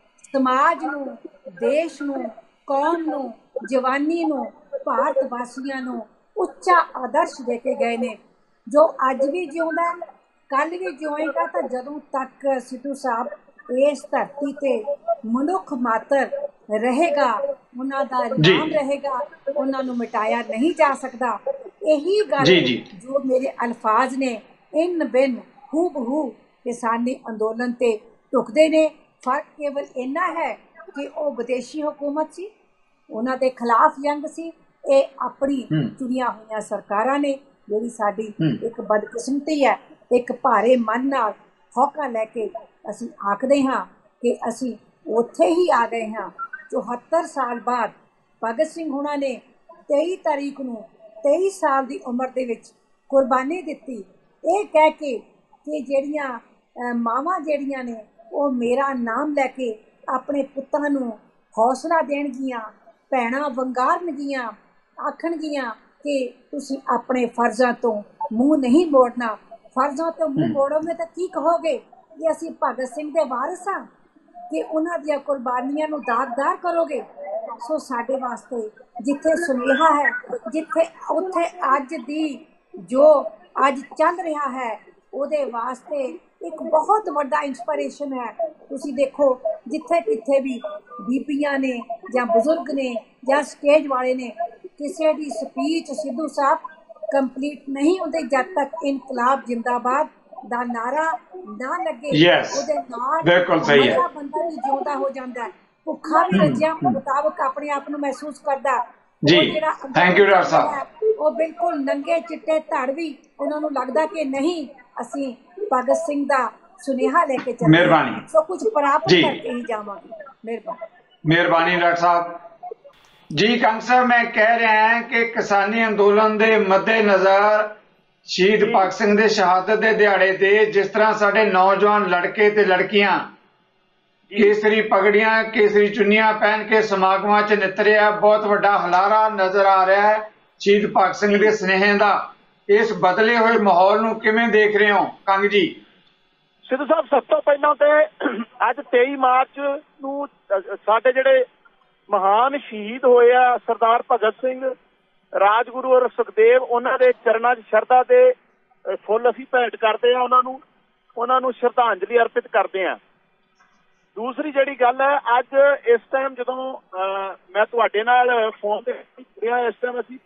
समाज नूं देश नूं कौम नूं जवानी नूं भारत वासियां नूं उच्चा आदर्श दे के गए ने, जो अज भी जिउंदा कल भी जिउएगा। तो जदों तक सिद्धू साहब इस धरती ते मनुख मात्र रहेगा, उन्हां दा नाम रहेगा, उन्हां नूं मिटाया नहीं जा सकता। यही गल जो मेरे अल्फाज ने इन बिन हू बहू किसानी अंदोलन ते ढुकदे ने। फर्क केवल इन्ना है कि वो विदेशी हुकूमत सी, उन्हां दे खिलाफ जंग सी, ये अपनी चुनिया हुई सरकारां ने जिहड़ी साडी एक बदकिस्मती है, एक भारे मन नाल हौका लैके असीं आखदे हां कि असीं उत्थे ही आ गए हां। चौहत्तर साल बाद भगत सिंह हुणां ने तेई तारीख नूं तेईस साल की उम्र दे विच कुर्बानी दित्ती, ये कह के कि जिहड़ियां मावां जिहड़ियां ने वो मेरा नाम लैके अपने पुत्तां नूं हौसला देणगियां, भैणां वंगारनगियां, आखणगियां कि तुसीं अपने फर्जां तो मूँह नहीं मोड़ना। फर्जां तो मूँह मोड़ोगे तो की कहोगे कि असीं भगत सिंह दे वारिस हां, कि उन्हां दियां कुर्बानियां नूं दागदार करोगे। सो साडे वास्ते जिथे सुनेहा है, जिथे उत्थे अज दी जो अज चल रहा है उहदे वास्ते एक बहुत वड्डा इंस्पिरेशन है। तुसी देखो जिथे किथे भी बीबियां ने या बुजुर्ग ने या स्टेज वाले ने किसी दी स्पीच सिद्धू साहब ਕੰਪਲੀਟ ਨਹੀਂ ਹੁੰਦੇ ਜਦ ਤੱਕ ਇਨਕਲਾਬ ਜਿੰਦਾਬਾਦ ਦਾ ਨਾਰਾ ਨਾ ਲੱਗੇ। Yes, ਉਹਦੇ ਨਾਲ ਬਿਲਕੁਲ ਸਹੀ ਹੈ। ਮਰਿਆ ਬੰਦਾ ਵੀ ਜਿਉਂਦਾ ਹੋ ਜਾਂਦਾ ਹੈ, ਭੁੱਖਾ ਵੀ ਰੱਜਿਆ ਮੁਤਾਬਕ ਆਪਣੇ ਆਪ ਨੂੰ ਮਹਿਸੂਸ ਕਰਦਾ। ਜੀ, ਉਹ ਜਿਹੜਾ ਥੈਂਕ ਯੂ ਡਾਕਟਰ ਸਾਹਿਬ। ਹੈ, ਉਹ ਬਿਲਕੁਲ ਨੰਗੇ ਚਿੱਟੇ ਧੜ ਵੀ ਉਹਨਾਂ ਨੂੰ ਲੱਗਦਾ ਕਿ ਨਹੀਂ ਅਸੀਂ ਭਗਤ ਸਿੰਘ ਦਾ ਸੁਨੇਹਾ ਲੈ ਕੇ ਚੱਲੇ, ਮਿਹਰਬਾਨੀ। ਸੋ ਕੁਝ ਪ੍ਰਾਪਤ ਜੀ। ਕਰਕੇ ਹੀ ਜਾਵਾਂਗੇ। ਮਿਹਰਬਾਨੀ ਮਿਹਰਬਾਨੀ ਡਾਕਟਰ ਸਾਹਿਬ ਜੀ। ਕੰਗ ਸਾਹਿਬ ਮੈਂ ਕਹਿ ਰਿਹਾ ਹਾਂ ਕਿ ਕਿਸਾਨੀ ਅੰਦੋਲਨ ਦੇ ਮੱਦੇਨਜ਼ਰ ਸ਼ਹੀਦ ਭਗਤ ਸਿੰਘ ਦੇ ਸ਼ਹਾਦਤ ਦੇ ਦਿਹਾੜੇ ਤੇ ਜਿਸ ਤਰ੍ਹਾਂ ਸਾਡੇ ਨੌਜਵਾਨ ਲੜਕੇ ਤੇ ਲੜਕੀਆਂ ਕੇਸਰੀ ਪਗੜੀਆਂ ਕੇਸਰੀ ਚੁੰਨੀਆਂ ਪਹਿਨ ਕੇ ਸਮਾਗਮਾਂ 'ਚ ਨਿਤਰਿਆ, ਬਹੁਤ ਵੱਡਾ ਹੁਲਾਰਾ ਨਜ਼ਰ ਆ ਰਿਹਾ ਹੈ ਸ਼ਹੀਦ ਭਗਤ ਸਿੰਘ ਦੇ ਸੁਨੇਹੇ ਦਾ। ਇਸ ਬਦਲੇ ਹੋਏ ਮਾਹੌਲ ਨੂੰ ਕਿਵੇਂ ਦੇਖ ਰਹੇ ਹੋ ਕੰਗ ਜੀ? ਸਿੱਧੂ ਸਾਹਿਬ, ਸਭ ਤੋਂ ਪਹਿਲਾਂ ਤੇ ਅੱਜ ਤੇਈ ਮਾਰਚ ਨੂੰ ਸਾਡੇ ਜਿਹੜੇ ਮਹਾਨ ਸ਼ਹੀਦ ਹੋਏ ਆ ਸਰਦਾਰ ਭਗਤ ਸਿੰਘ, ਰਾਜਗੁਰੂ ਔਰ ਸੁਖਦੇਵ, ਉਹਨਾਂ ਦੇ ਚਰਨਾਂ 'ਚ ਸ਼ਰਧਾ ਦੇ ਫੁੱਲ ਅਸੀਂ ਭੇਂਟ ਕਰਦੇ ਆ, ਉਹਨਾਂ ਨੂੰ ਉਹਨਾਂ ਨੂੰ ਸ਼ਰਧਾਂਜਲੀ ਅਰਪਿਤ ਕਰਦੇ ਆ। ਦੂਸਰੀ ਜਿਹੜੀ ਗੱਲ ਹੈ, ਅੱਜ ਇਸ ਟਾਈਮ ਜਦੋਂ ਮੈਂ ਤੁਹਾਡੇ ਨਾਲ ਫੋਨ ਤੇ ਰਿਹਾ, ਇਸ ਟਾਈਮ ਅਸੀਂ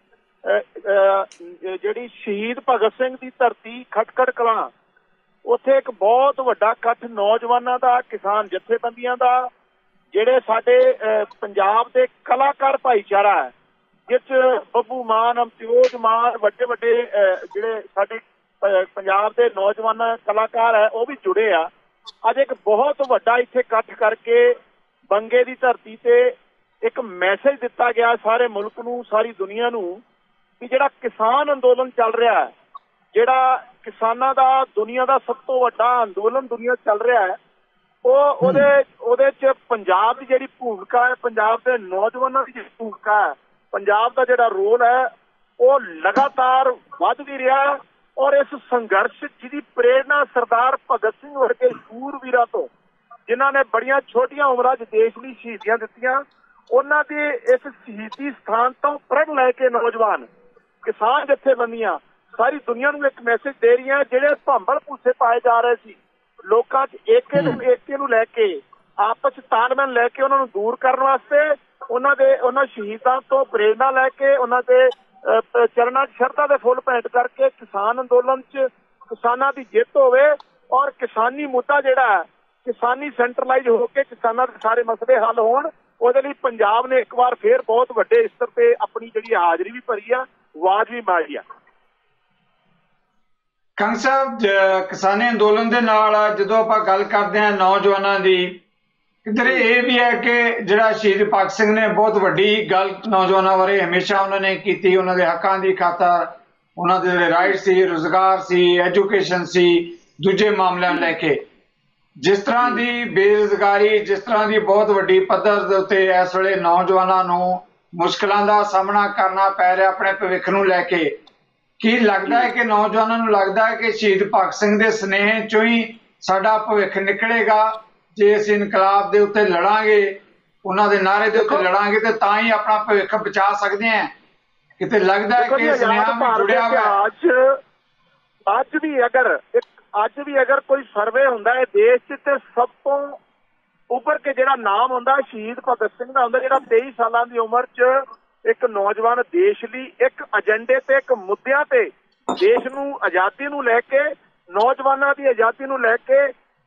ਜਿਹੜੀ ਸ਼ਹੀਦ ਭਗਤ ਸਿੰਘ ਦੀ ਧਰਤੀ ਖਟਕੜ ਕਲਾਂ, ਉੱਥੇ ਇੱਕ ਬਹੁਤ ਵੱਡਾ ਇਕੱਠ ਨੌਜਵਾਨਾਂ ਦਾ, ਕਿਸਾਨ ਜਥੇਬੰਦੀਆਂ ਦਾ, ਜਿਹੜੇ ਸਾਡੇ ਪੰਜਾਬ ਦੇ ਕਲਾਕਾਰ ਭਾਈਚਾਰਾ ਹੈ, ਜਿਸ 'ਚ ਬੱਬੂ ਮਾਨ, ਅਮਤਿਓਜ ਮਾਨ, ਵੱਡੇ ਵੱਡੇ ਜਿਹੜੇ ਸਾਡੇ ਪੰਜਾਬ ਦੇ ਨੌਜਵਾਨ ਕਲਾਕਾਰ ਹੈ ਉਹ ਵੀ ਜੁੜੇ ਆ। ਅੱਜ ਇੱਕ ਬਹੁਤ ਵੱਡਾ ਇੱਥੇ ਇਕੱਠ ਕਰਕੇ ਬੰਗੇ ਦੀ ਧਰਤੀ ਤੇ ਇੱਕ ਮੈਸੇਜ ਦਿੱਤਾ ਗਿਆ ਸਾਰੇ ਮੁਲਕ ਨੂੰ, ਸਾਰੀ ਦੁਨੀਆ ਨੂੰ, ਕਿ ਜਿਹੜਾ ਕਿਸਾਨ ਅੰਦੋਲਨ ਚੱਲ ਰਿਹਾ ਹੈ, ਜਿਹੜਾ ਕਿਸਾਨਾਂ ਦਾ ਦੁਨੀਆ ਦਾ ਸਭ ਤੋਂ ਵੱਡਾ ਅੰਦੋਲਨ ਦੁਨੀਆ ਚੱਲ ਰਿਹਾ ਹੈ, ਉਹ ਉਹਦੇ ਉਹਦੇ 'ਚ ਪੰਜਾਬ ਦੀ ਜਿਹੜੀ ਭੂਮਿਕਾ ਹੈ, ਪੰਜਾਬ ਦੇ ਨੌਜਵਾਨਾਂ ਦੀ ਜਿਹੜੀ ਭੂਮਿਕਾ ਹੈ, ਪੰਜਾਬ ਦਾ ਜਿਹੜਾ ਰੋਲ ਹੈ, ਉਹ ਲਗਾਤਾਰ ਵੱਧ ਵੀ ਰਿਹਾ। ਔਰ ਇਸ ਸੰਘਰਸ਼ ਜਿਹਦੀ ਪ੍ਰੇਰਨਾ ਸਰਦਾਰ ਭਗਤ ਸਿੰਘ ਵਰਗੇ ਸੂਰਵੀਰਾਂ ਤੋਂ, ਜਿਨ੍ਹਾਂ ਨੇ ਬੜੀਆਂ ਛੋਟੀਆਂ ਉਮਰਾਂ 'ਚ ਦੇਸ਼ ਲਈ ਸ਼ਹੀਦੀਆਂ ਦਿੱਤੀਆਂ, ਉਹਨਾਂ ਦੇ ਇਸ ਸ਼ਹੀਦੀ ਸਥਾਨ ਤੋਂ ਪ੍ਰਣ ਲੈ ਕੇ ਨੌਜਵਾਨ ਕਿਸਾਨ ਜਥੇਬੰਦੀਆਂ ਸਾਰੀ ਦੁਨੀਆ ਨੂੰ ਇੱਕ ਮੈਸੇਜ ਦੇ ਰਹੀਆਂ, ਜਿਹੜੇ ਭੰਬਲ ਭੂਸੇ ਪਾਏ ਜਾ ਰਹੇ ਸੀ ਲੋਕਾਂ 'ਚ, ਏਕੇ ਨੂੰ ਏਕੇ ਨੂੰ ਲੈ ਕੇ, ਆਪਸ 'ਚ ਤਾਲਮੇਲ ਲੈ ਕੇ ਉਹਨਾਂ ਨੂੰ ਦੂਰ ਕਰਨ ਵਾਸਤੇ, ਉਹਨਾਂ ਦੇ ਉਹਨਾਂ ਸ਼ਹੀਦਾਂ ਤੋਂ ਪ੍ਰੇਰਨਾ ਲੈ ਕੇ, ਉਹਨਾਂ ਦੇ ਚਰਨਾਂ 'ਚ ਸ਼ਰਧਾ ਦੇ ਫੁੱਲ ਭੇਂਟ ਕਰਕੇ ਕਿਸਾਨ ਅੰਦੋਲਨ 'ਚ ਕਿਸਾਨਾਂ ਦੀ ਜਿੱਤ ਹੋਵੇ ਔਰ ਕਿਸਾਨੀ ਮੁੱਦਾ ਜਿਹੜਾ ਕਿਸਾਨੀ ਸੈਂਟਰਲਾਈਜ਼ ਹੋ ਕੇ ਕਿਸਾਨਾਂ ਦੇ ਸਾਰੇ ਮਸਲੇ ਹੱਲ ਹੋਣ। ਉਹਦੇ ਲਈ ਪੰਜਾਬ ਨੇ ਇੱਕ ਵਾਰ ਫੇਰ ਬਹੁਤ ਵੱਡੇ ਸਤਰ ਤੇ ਆਪਣੀ ਜਿਹੜੀ ਹਾਜ਼ਰੀ ਵੀ ਭਰੀ ਆ, ਆਵਾਜ਼ ਵੀ ਮਾਰੀ ਆ। ਕੰਗ ਸਾਹਿਬ, ਕਿਸਾਨੀ ਅੰਦੋਲਨ ਦੇ ਨਾਲ ਜਦੋਂ ਆਪਾਂ ਗੱਲ ਕਰਦੇ ਹਾਂ ਨੌਜਵਾਨਾਂ ਦੀ, ਇੱਧਰ ਇਹ ਵੀ ਹੈ ਕਿ ਜਿਹੜਾ ਸ਼ਹੀਦ ਭਗਤ ਸਿੰਘ ਨੇ ਬਹੁਤ ਵੱਡੀ ਗੱਲ ਨੌਜਵਾਨਾਂ ਬਾਰੇ ਹਮੇਸ਼ਾ ਉਹਨਾਂ ਨੇ ਕੀਤੀ, ਉਹਨਾਂ ਦੇ ਹੱਕਾਂ ਦੀ ਖਾਤਰ, ਉਹਨਾਂ ਦੇ ਜਿਹੜੇ ਰਾਈਟ ਸੀ, ਰੁਜ਼ਗਾਰ ਸੀ, ਐਜੂਕੇਸ਼ਨ ਸੀ, ਦੂਜੇ ਮਾਮਲਿਆਂ ਨੂੰ ਲੈ ਕੇ। ਜਿਸ ਤਰ੍ਹਾਂ ਦੀ ਬੇਰੁਜ਼ਗਾਰੀ, ਜਿਸ ਤਰ੍ਹਾਂ ਦੀ ਬਹੁਤ ਵੱਡੀ ਪੱਧਰ ਦੇ ਉੱਤੇ ਇਸ ਵੇਲੇ ਨੌਜਵਾਨਾਂ ਨੂੰ ਮੁਸ਼ਕਲਾਂ ਦਾ ਸਾਹਮਣਾ ਕਰਨਾ ਪੈ ਰਿਹਾ ਆਪਣੇ ਭਵਿੱਖ ਨੂੰ ਲੈ ਕੇ, ਕੀ ਲੱਗਦਾ ਹੈ ਕਿ ਨੌਜਵਾਨਾਂ ਨੂੰ ਲੱਗਦਾ ਹੈ ਕਿ ਸ਼ਹੀਦ ਭਗਤ ਸਿੰਘ ਦੇ ਸੁਨੇਹੇ 'ਚੋਂ ਹੀ ਸਾਡਾ ਭਵਿੱਖ ਨਿਕਲੇਗਾ? ਜੇ ਅਸੀਂ ਇਨਕਲਾਬ ਦੇ ਉੱਤੇ ਲੜਾਂਗੇ, ਉਹਨਾਂ ਦੇ ਨਾਅਰੇ ਦੇ ਉੱਤੇ ਲੜਾਂਗੇ, ਤੇ ਤਾਂ ਹੀ ਆਪਣਾ ਭਵਿੱਖ ਬਚਾ ਸਕਦੇ ਹਾਂ। ਕਿਤੇ ਲੱਗਦਾ ਹੈ ਕਿ ਸੁਨੇਹਾ ਵੀ ਜੁੜਿਆ ਹੋਇਆ। ਅੱਜ ਵੀ ਅਗਰ ਅੱਜ ਵੀ ਅਗਰ ਕੋਈ ਸਰਵੇ ਹੁੰਦਾ ਹੈ ਦੇਸ਼ 'ਚ, ਤੇ ਸਭ ਤੋਂ ਉੱਪਰ ਕੇ ਜਿਹੜਾ ਨਾਮ ਹੁੰਦਾ ਸ਼ਹੀਦ ਭਗਤ ਸਿੰਘ ਦਾ ਹੁੰਦਾ, ਜਿਹੜਾ ਤੇਈ ਸਾਲਾਂ ਦੀ ਉਮਰ 'ਚ ਇੱਕ ਨੌਜਵਾਨ ਦੇਸ਼ ਲਈ ਇੱਕ ਏਜੰਡੇ ਤੇ, ਇੱਕ ਮੁੱਦਿਆਂ ਤੇ, ਦੇਸ਼ ਨੂੰ ਆਜ਼ਾਦੀ ਨੂੰ ਲੈ ਕੇ, ਨੌਜਵਾਨਾਂ ਦੀ ਆਜ਼ਾਦੀ ਨੂੰ ਲੈ ਕੇ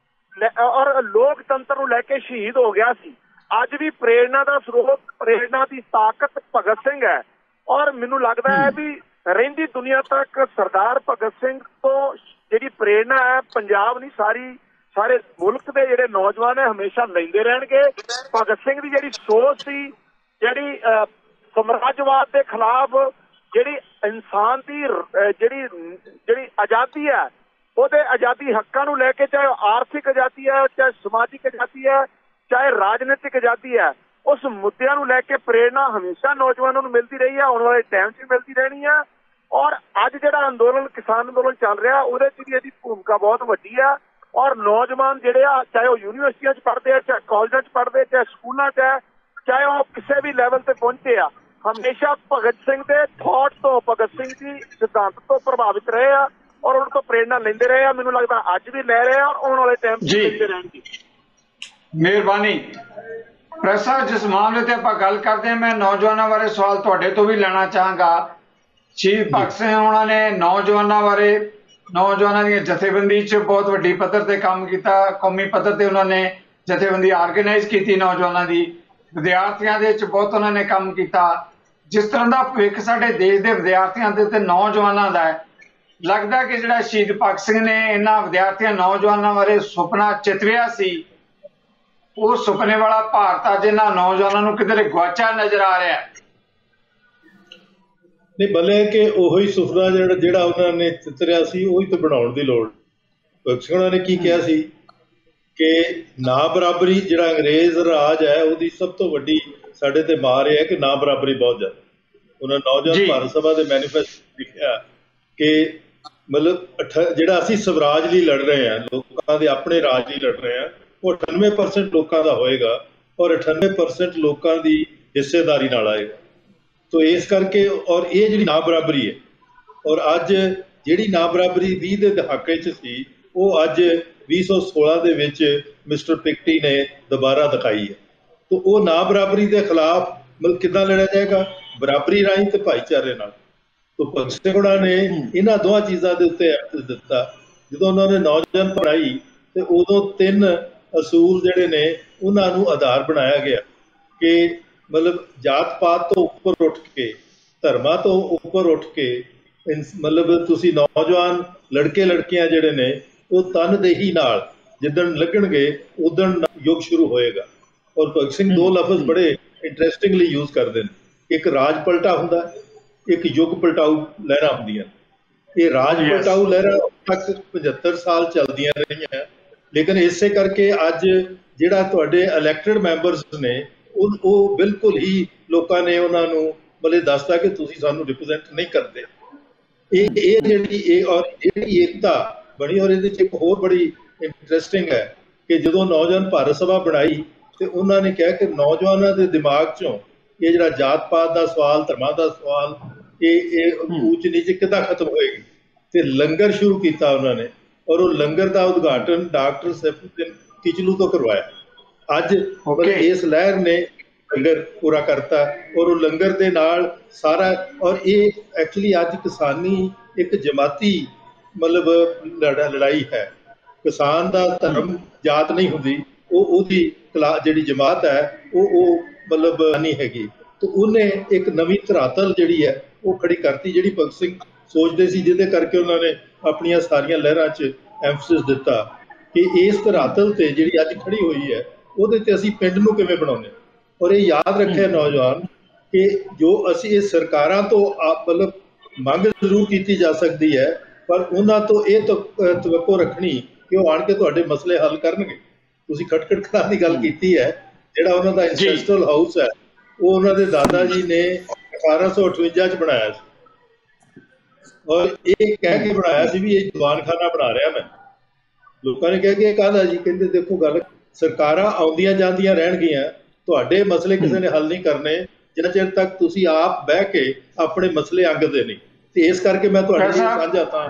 ਔਰ ਲੋਕਤੰਤਰ ਨੂੰ ਲੈ ਕੇ ਸ਼ਹੀਦ ਹੋ ਗਿਆ ਸੀ। ਅੱਜ ਵੀ ਪ੍ਰੇਰਨਾ ਦਾ ਸਰੋਤ, ਪ੍ਰੇਰਨਾ ਦੀ ਤਾਕਤ ਭਗਤ ਸਿੰਘ ਹੈ। ਔਰ ਮੈਨੂੰ ਲੱਗਦਾ ਹੈ ਵੀ ਰਹਿੰਦੀ ਦੁਨੀਆ ਤੱਕ ਸਰਦਾਰ ਭਗਤ ਸਿੰਘ ਤੋਂ ਜਿਹੜੀ ਪ੍ਰੇਰਨਾ ਹੈ, ਪੰਜਾਬ ਨਹੀਂ ਸਾਰੀ ਸਾਰੇ ਮੁਲਕ ਦੇ ਜਿਹੜੇ ਨੌਜਵਾਨ ਹੈ ਹਮੇਸ਼ਾ ਲੈਂਦੇ ਰਹਿਣਗੇ। ਭਗਤ ਸਿੰਘ ਦੀ ਜਿਹੜੀ ਸੋਚ ਸੀ, ਜਿਹੜੀ ਸਾਮਰਾਜਵਾਦ ਦੇ ਖਿਲਾਫ, ਜਿਹੜੀ ਇਨਸਾਨ ਦੀ ਜਿਹੜੀ ਜਿਹੜੀ ਆਜ਼ਾਦੀ ਹੈ, ਉਹਦੇ ਆਜ਼ਾਦੀ ਹੱਕਾਂ ਨੂੰ ਲੈ ਕੇ, ਚਾਹੇ ਆਰਥਿਕ ਆਜ਼ਾਦੀ ਹੈ, ਚਾਹੇ ਸਮਾਜਿਕ ਆਜ਼ਾਦੀ ਹੈ, ਚਾਹੇ ਰਾਜਨੀਤਿਕ ਆਜ਼ਾਦੀ ਹੈ, ਉਸ ਮੁੱਦਿਆਂ ਨੂੰ ਲੈ ਕੇ ਪ੍ਰੇਰਨਾ ਹਮੇਸ਼ਾ ਨੌਜਵਾਨਾਂ ਨੂੰ ਮਿਲਦੀ ਰਹੀ ਹੈ, ਆਉਣ ਵਾਲੇ ਟਾਈਮ 'ਚ ਮਿਲਦੀ ਰਹਿਣੀ ਹੈ। ਔਰ ਅੱਜ ਜਿਹੜਾ ਅੰਦੋਲਨ ਕਿਸਾਨ ਅੰਦੋਲਨ ਚੱਲ ਰਿਹਾ, ਉਹਦੇ 'ਚ ਵੀ ਇਹਦੀ ਭੂਮਿਕਾ ਬਹੁਤ ਵੱਡੀ ਆ। ਔਰ ਨੌਜਵਾਨ ਜਿਹੜੇ ਆ, ਚਾਹੇ ਉਹ ਯੂਨੀਵਰਸਿਟੀਆਂ 'ਚ ਪੜ੍ਹਦੇ ਆ, ਚਾਹੇ ਕਾਲਜਾਂ 'ਚ ਪੜ੍ਹਦੇ, ਚਾਹੇ ਸਕੂਲਾਂ 'ਚ ਹੈ, ਚਾਹੇ ਉਹ ਕਿਸੇ ਵੀ ਲੈਵਲ ਤੇ ਪਹੁੰਚੇ ਆ, ਹਮੇਸ਼ਾ ਭਗਤ ਸਿੰਘ ਦੇ ਥਾਟ ਤੋਂ, ਭਗਤ ਸਿੰਘ ਦੀ ਸਿਧਾਂਤ ਤੋਂ ਪ੍ਰਭਾਵਿਤ ਰਹੇ ਆ ਔਰ ਉਹਨਾਂ ਤੋਂ ਪ੍ਰੇਰਨਾ ਲੈਂਦੇ ਰਹੇ ਆ। ਮੈਨੂੰ ਲੱਗਦਾ ਅੱਜ ਵੀ ਲੈ ਰਹੇ ਆ ਔਰ ਆਉਣ ਵਾਲੇ ਟਾਈਮ 'ਚ ਲੈਂਦੇ ਰਹਿਣਗੇ। ਮਿਹਰਬਾਨੀ। ਪ੍ਰੈਸ ਸਾਹਿਬ, ਜਿਸ ਮਾਮਲੇ ਤੇ ਆਪਾਂ ਗੱਲ ਕਰਦੇ ਹਾਂ, ਮੈਂ ਨੌਜਵਾਨਾਂ ਬਾਰੇ ਸਵਾਲ ਤੁਹਾਡੇ ਤੋਂ ਵੀ ਲੈਣਾ ਚਾਹਾਂਗਾ ਸ਼ਹੀਦ ਭਗਤ ਸਿੰਘ ਉਹਨਾਂ ਨੇ ਨੌਜਵਾਨਾਂ ਬਾਰੇ, ਨੌਜਵਾਨਾਂ ਦੀਆਂ ਜਥੇਬੰਦੀ 'ਚ ਬਹੁਤ ਵੱਡੀ ਪੱਧਰ ਤੇ ਕੰਮ ਕੀਤਾ। ਕੌਮੀ ਪੱਧਰ ਤੇ ਉਹਨਾਂ ਨੇ ਜਥੇਬੰਦੀ ਆਰਗੇਨਾਈਜ਼ ਕੀਤੀ ਨੌਜਵਾਨਾਂ ਦੀ। ਵਿਦਿਆਰਥੀਆਂ ਦੇ ਵਿੱਚ ਬਹੁਤ ਉਹਨਾਂ ਨੇ ਕੰਮ ਕੀਤਾ। ਜਿਸ ਤਰ੍ਹਾਂ ਦਾ ਭਵਿੱਖ ਸਾਡੇ ਦੇਸ਼ ਦੇ ਵਿਦਿਆਰਥੀਆਂ ਦੇ ਤੇ ਨੌਜਵਾਨਾਂ ਦਾ ਹੈ, ਲੱਗਦਾ ਕਿ ਜਿਹੜਾ ਸ਼ਹੀਦ ਭਗਤ ਸਿੰਘ ਨੇ ਇਹਨਾਂ ਵਿਦਿਆਰਥੀਆਂ ਨੌਜਵਾਨਾਂ ਬਾਰੇ ਸੁਪਨਾ ਚਿਤਰਿਆ ਸੀ, ਉਹ ਸੁਪਨੇ ਵਾਲਾ ਭਾਰਤ ਅੱਜ ਇਹਨਾਂ ਨੌਜਵਾਨਾਂ ਨੂੰ ਕਿਧਰੇ ਗੁਆਚਾ ਨਜ਼ਰ ਆ ਰਿਹਾ ਹੈ। ਨਹੀਂ, ਭਲੇ ਕਿ ਉਹੀ ਸੁਪਨਾ ਜਿਹੜਾ ਜਿਹੜਾ ਉਹਨਾਂ ਨੇ ਚਿਤਰਿਆ ਸੀ ਉਹੀ ਤਾਂ ਬਣਾਉਣ ਦੀ ਲੋੜ। ਭਗਤ ਸਿੰਘ ਉਹਨਾਂ ਨੇ ਕੀ ਕਿਹਾ ਸੀ ਕਿ ਨਾ ਬਰਾਬਰੀ, ਜਿਹੜਾ ਅੰਗਰੇਜ਼ ਰਾਜ ਹੈ ਉਹਦੀ ਸਭ ਤੋਂ ਵੱਡੀ ਸਾਡੇ ਤੇ ਮਾਰ ਇਹ ਹੈ ਕਿ ਨਾ ਬਰਾਬਰੀ ਬਹੁਤ ਜ਼ਿਆਦਾ। ਉਹਨਾਂ ਨੌਜਵਾਨ ਭਾਰਤ ਸਭਾ ਦੇ ਮੈਨੀਫੈਸਟੋ ਲਿਖਿਆ ਕਿ ਮਤਲਬ ਜਿਹੜਾ ਅਸੀਂ ਸਵਰਾਜ ਲਈ ਲੜ ਰਹੇ ਹਾਂ, ਲੋਕਾਂ ਦੇ ਆਪਣੇ ਰਾਜ ਲਈ ਲੜ ਰਹੇ ਹਾਂ, ਉਹ ਅਠਾਨਵੇਂ ਪਰਸੈਂਟ ਲੋਕਾਂ ਦਾ ਹੋਏਗਾ ਔਰ ਅਠਾਨਵੇਂ ਪਰਸੈਂਟ ਲੋਕਾਂ ਦੀ ਹਿੱਸੇਦਾਰੀ ਨਾਲ ਆਏਗਾ। ਤੋ ਇਸ ਕਰਕੇ ਔਰ ਇਹ ਜਿਹੜੀ ਨਾ ਬਰਾਬਰੀ ਹੈ, ਔਰ ਅੱਜ ਜਿਹੜੀ ਨਾ ਬਰਾਬਰੀ ਵੀਹ ਦੇ ਦਹਾਕੇ 'ਚ ਸੀ, ਉਹ ਅੱਜ ਵੀਹ ਸੌ ਸੋਲਾਂ ਦੇ ਵਿੱਚ ਮਿਸਟਰ ਪਿਕਟੀ ਨੇ ਦੁਬਾਰਾ ਦਿਖਾਈ ਹੈ। ਤੋ ਉਹ ਨਾ ਬਰਾਬਰੀ ਦੇ ਖਿਲਾਫ ਮਤਲਬ ਕਿੱਦਾਂ ਲੜਿਆ ਜਾਏਗਾ? ਬਰਾਬਰੀ ਰਾਹੀਂ ਤੇ ਭਾਈਚਾਰੇ ਨਾਲ। ਤੋ ਭਗਤ ਸਿੰਘ ਹੋਣਾ ਨੇ ਇਹਨਾਂ ਦੋਹਾਂ ਚੀਜ਼ਾਂ ਦੇ ਉੱਤੇ ਐਂਫਸਿਸ ਦਿੱਤਾ। ਜਦੋਂ ਉਹਨਾਂ ਨੇ ਨੌਜਵਾਨ ਪੜ੍ਹਾਈ ਤੇ ਉਦੋਂ ਤਿੰਨ ਅਸੂਲ ਜਿਹੜੇ ਨੇ ਉਹਨਾਂ ਨੂੰ ਆਧਾਰ ਬਣਾਇਆ ਗਿਆ ਕਿ ਮਤਲਬ ਜਾਤ ਪਾਤ ਤੋਂ ਉੱਪਰ ਉੱਠ ਕੇ, ਧਰਮਾਂ ਤੋਂ ਉੱਪਰ ਉੱਠ ਕੇ, ਮਤਲਬ ਤੁਸੀਂ ਨੌਜਵਾਨ ਲੜਕੇ ਲੜਕੀਆਂ ਜਿਹੜੇ ਨੇ ਉਹ ਤਨਦੇਹੀ ਨਾਲ ਜਿੱਦਣ ਲੱਗਣਗੇ ਉਦਣ ਯੁੱਗ ਸ਼ੁਰੂ ਹੋਏਗਾ। ਔਰ ਭਗਤ ਸਿੰਘ ਦੋ ਲਫ਼ਜ਼ ਬੜੇ ਇੰਟਰਸਟਿੰਗਲੀ ਯੂਜ਼ ਕਰਦੇ ਨੇ। ਇੱਕ ਰਾਜ ਪਲਟਾ ਹੁੰਦਾ, ਇੱਕ ਯੁੱਗ ਪਲਟਾਊ ਲਹਿਰਾਂ ਹੁੰਦੀਆਂ। ਇਹ ਰਾਜ ਪਲਟਾਊ ਲਹਿਰਾਂ ਤੱਕ ਪਝੱਤਰ ਸਾਲ ਚੱਲਦੀਆਂ ਰਹੀਆਂ, ਲੇਕਿਨ ਇਸੇ ਕਰਕੇ ਅੱਜ ਜਿਹੜਾ ਤੁਹਾਡੇ ਇਲੈਕਟਡ ਮੈਂਬਰਸ ਨੇ ਉਹ ਉਹ ਬਿਲਕੁਲ ਹੀ ਲੋਕਾਂ ਨੇ ਉਹਨਾਂ ਨੂੰ ਮਤਲਬ ਦੱਸਦਾ ਕਿ ਤੁਸੀਂ ਸਾਨੂੰ ਰਿਪਰੈਜ਼ੈਂਟ ਨਹੀਂ ਕਰਦੇ। ਇਹ ਇਹ ਜਿਹੜੀ ਇਹ ਔਰ ਜਿਹੜੀ ਏਕਤਾ ਬਣੀ, ਔਰ ਇਹਦੇ 'ਚ ਇੱਕ ਹੋਰ ਬੜੀ ਇੰਟਰਸਟਿੰਗ ਹੈ ਕਿ ਜਦੋਂ ਨੌਜਵਾਨ ਭਾਰਤ ਸਭਾ ਬਣਾਈ ਤੇ ਉਹਨਾਂ ਨੇ ਕਿਹਾ ਕਿ ਨੌਜਵਾਨਾਂ ਦੇ ਦਿਮਾਗ 'ਚੋਂ ਇਹ ਜਿਹੜਾ ਜਾਤ ਪਾਤ ਦਾ ਸਵਾਲ, ਧਰਮਾਂ ਦਾ ਸਵਾਲ, ਇਹ ਇਹ ਊਚ ਨੀਚ ਕਿੱਦਾਂ ਖਤਮ ਹੋਏਗੀ। ਤੇ ਲੰਗਰ ਸ਼ੁਰੂ ਕੀਤਾ ਉਹਨਾਂ ਨੇ, ਔਰ ਉਹ ਲੰਗਰ ਦਾ ਉਦਘਾਟਨ ਡਾਕਟਰ ਸੈਫੂਦੀਨ ਕਿਚਲੂ ਤੋਂ ਕਰਵਾਇਆ। ਅੱਜ ਇਸ ਲਹਿਰ ਨੇ ਲੰਗਰ ਪੂਰਾ ਕਰਤਾ, ਔਰ ਉਹ ਲੰਗਰ ਦੇ ਨਾਲ ਸਾਰਾ, ਔਰ ਇਹ ਐਕਚੁਅਲੀ ਅੱਜ ਕਿਸਾਨੀ ਇੱਕ ਜਮਾਤੀ ਮਤਲਬ ਲੜਾਈ ਹੈ। ਕਿਸਾਨ ਦਾ ਧਰਮ ਜਾਤ ਨਹੀਂ ਹੁੰਦੀ, ਉਹ ਉਹਦੀ ਕਲਾ ਜਿਹੜੀ ਜਮਾਤ ਹੈ ਉਹ ਉਹ ਮਤਲਬ ਨਹੀਂ ਹੈਗੀ। ਤੇ ਉਹਨੇ ਇੱਕ ਨਵੀਂ ਧਰਾਤਲ ਜਿਹੜੀ ਹੈ ਉਹ ਖੜੀ ਕਰਤੀ, ਜਿਹੜੀ ਭਗਤ ਸਿੰਘ ਸੋਚਦੇ ਸੀ, ਜਿਹਦੇ ਕਰਕੇ ਉਹਨਾਂ ਨੇ ਆਪਣੀਆਂ ਸਾਰੀਆਂ ਲਹਿਰਾਂ 'ਚ ਐਂਫਸਿਸ ਦਿੱਤਾ ਕਿ ਇਸ ਧਰਾਤਲ ਤੇ ਜਿਹੜੀ ਅੱਜ ਖੜੀ ਹੋਈ ਹੈ ਉਹਦੇ ਤੇ ਅਸੀਂ ਪਿੰਡ ਨੂੰ ਕਿਵੇਂ ਬਣਾਉਂਦੇ। ਔਰ ਇਹ ਯਾਦ ਰੱਖਿਆ ਨੌਜਵਾਨ ਕਿ ਜੋ ਅਸੀਂ ਇਹ ਸਰਕਾਰਾਂ ਤੋਂ ਮਤਲਬ ਮੰਗ ਜ਼ਰੂਰ ਕੀਤੀ ਜਾ ਸਕਦੀ ਹੈ, ਪਰ ਉਹਨਾਂ ਤੋਂ ਇਹ ਤਵੱਕੋ ਰੱਖਣੀ ਕਿ ਉਹ ਆਣ ਕੇ ਤੁਹਾਡੇ ਮਸਲੇ ਹੱਲ ਕਰਨਗੇ। ਤੁਸੀਂ ਖਟਖਟ ਕਲਾਂ ਦੀ ਗੱਲ ਕੀਤੀ ਹੈ, ਜਿਹੜਾ ਉਹਨਾਂ ਦਾ ਐਂਸੈਸਟਰਲ ਹਾਊਸ ਹੈ ਉਹ ਉਹਨਾਂ ਦੇ ਦਾਦਾ ਜੀ ਨੇ ਅਠਾਰਾਂ ਸੌ ਅਠਵੰਜਾ 'ਚ ਬਣਾਇਆ ਸੀ, ਔਰ ਇਹ ਕਹਿ ਕੇ ਬਣਾਇਆ ਸੀ ਵੀ ਇਹ ਦੀਵਾਨਖਾਨਾ ਬਣਾ ਰਿਹਾ ਮੈਂ। ਲੋਕਾਂ ਨੇ ਕਿਹਾ ਕਿ ਇਹ ਕਾਹਦਾ ਜੀ? ਕਹਿੰਦੇ ਦੇਖੋ ਗੱਲ, ਸਰਕਾਰਾਂ ਆਉਂਦੀਆਂ ਜਾਂਦੀਆਂ ਰਹਿਣਗੀਆਂ, ਤੁਹਾਡੇ ਮਸਲੇ ਕਿਸੇ ਨੇ ਹੱਲ ਨਹੀਂ ਕਰਨੇ ਜਿੰਨਾ ਚਿਰ ਤੱਕ ਤੁਸੀਂ ਆਪ ਬਹਿ ਕੇ ਆਪਣੇ ਮਸਲੇ ਅੰਗਦੇ ਨਹੀਂ। ਤੇ ਇਸ ਕਰਕੇ ਮੈਂ ਤੁਹਾਡੇ ਨਾਲ ਸਾਂਝਾ ਤਾਂ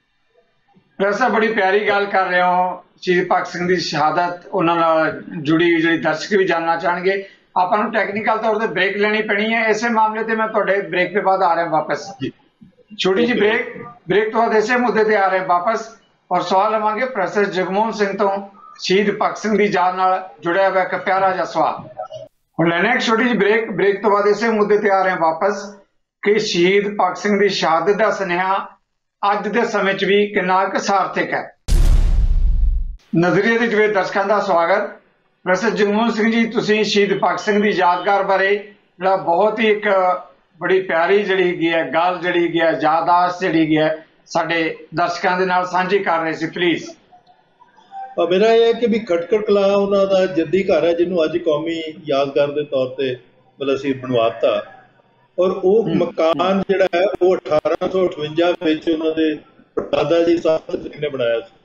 ਵੈਸੇ ਬੜੀ ਪਿਆਰੀ ਗੱਲ ਕਰ ਰਹੇ ਹੋ। ਸ਼ਹੀਦ ਭਗਤ ਸਿੰਘ ਦੀ ਸ਼ਹਾਦਤ ਉਹਨਾਂ ਨਾਲ ਜੁੜੀ ਜਿਹੜੀ ਦਰਸ਼ਕ ਵੀ ਜਾਣਨਾ ਚਾਹਣਗੇ। ਆਪਾਂ ਨੂੰ ਟੈਕਨੀਕਲ ਤੌਰ ਤੇ ਬ੍ਰੇਕ ਲੈਣੀ ਪੈਣੀ ਹੈ। ਇਸੇ ਮਾਮਲੇ ਤੇ ਮੈਂ ਤੁਹਾਡੇ ਬ੍ਰੇਕ ਦੇ ਬਾਅਦ ਆ ਰਿਹਾ ਵਾਪਸ। ਛੋਟੀ ਜਿਹੀ ਬ੍ਰੇਕ ਬ੍ਰੇਕ ਤੋਂ ਬਾਅਦ ਇਸੇ ਮੁੱਦੇ ਤੇ ਆ ਰਹੇ ਵਾਪਸ, ਔਰ ਸਵਾਲ ਲਵਾਂਗੇ ਪ੍ਰੋਫੈਸਰ ਜਗਮੋਹਨ ਸਿੰਘ ਤੋਂ, ਸ਼ਹੀਦ ਭਗਤ ਸਿੰਘ ਦੀ ਯਾਦ ਨਾਲ ਜੁੜਿਆ ਹੋਇਆ ਇੱਕ ਪਿਆਰਾ ਜਿਹਾ ਸਵਾਲ। ਹੁਣ ਲੈਣੇ ਇੱਕ ਛੋਟੀ ਜਿਹੀ ਬ੍ਰੇਕ ਬ੍ਰੇਕ ਤੋਂ ਬਾਅਦ ਇਸੇ ਮੁੱਦੇ ਤੇ ਆ ਰਹੇ ਵਾਪਸ ਕਿ ਸ਼ਹੀਦ ਭਗਤ ਸਿੰਘ ਦੀ ਸ਼ਹਾਦਤ ਦਾ ਸੁਨੇਹਾ ਅੱਜ ਦੇ ਸਮੇਂ 'ਚ ਵੀ ਕਿੰਨਾ ਕੁ ਸਾਰਥਕ ਹੈ। ਨਜ਼ਰੀਏ ਦੇ ਜਵੇ ਦਰਸ਼ਕਾਂ ਦਾ ਸਵਾਗਤ। ਪ੍ਰੋਫੈਸਰ ਜਗਮੋਹਨ ਸਿੰਘ ਜੀ, ਤੁਸੀਂ ਸ਼ਹੀਦ ਭਗਤ ਸਿੰਘ ਦੀ ਯਾਦਗਾਰ ਬਾਰੇ ਜਿਹੜਾ ਬਹੁਤ ਹੀ ਇੱਕ ਬੜੀ ਪਿਆਰੀ ਜਿਹੜੀ ਹੈਗੀ ਹੈ ਗੱਲ ਜਿਹੜੀ ਹੈਗੀ ਹੈ ਯਾਦਾਸ਼ਤ ਜਿਹੜੀ ਹੈਗੀ ਹੈ ਸਾਡੇ ਦਰਸ਼ਕਾਂ ਦੇ ਨਾਲ ਸਾਂਝੀ ਕਰ ਰਹੇ ਸੀ, ਪਲੀਜ਼। ਮੇਰਾ ਇਹ ਹੈ ਕਿ ਵੀ ਖਟਕੜ ਕਲਾਂ ਉਹਨਾਂ ਦਾ ਜੱਦੀ ਘਰ ਹੈ, ਜਿਹਨੂੰ ਅੱਜ ਕੌਮੀ ਯਾਦਗਾਰ ਦੇ ਤੌਰ ਤੇ ਮਤਲਬ ਅਸੀਂ ਬਣਵਾਤਾ। ਔਰ ਉਹ ਮਕਾਨ ਜਿਹੜਾ ਹੈ ਉਹ ਅਠਾਰਾਂ ਸੌ ਅਠਵੰਜਾ ਵਿੱਚ ਉਹਨਾਂ ਦੇ ਦਾਦਾ ਜੀ ਸਾਹਿਬ ਨੇ ਬਣਾਇਆ ਸੀ,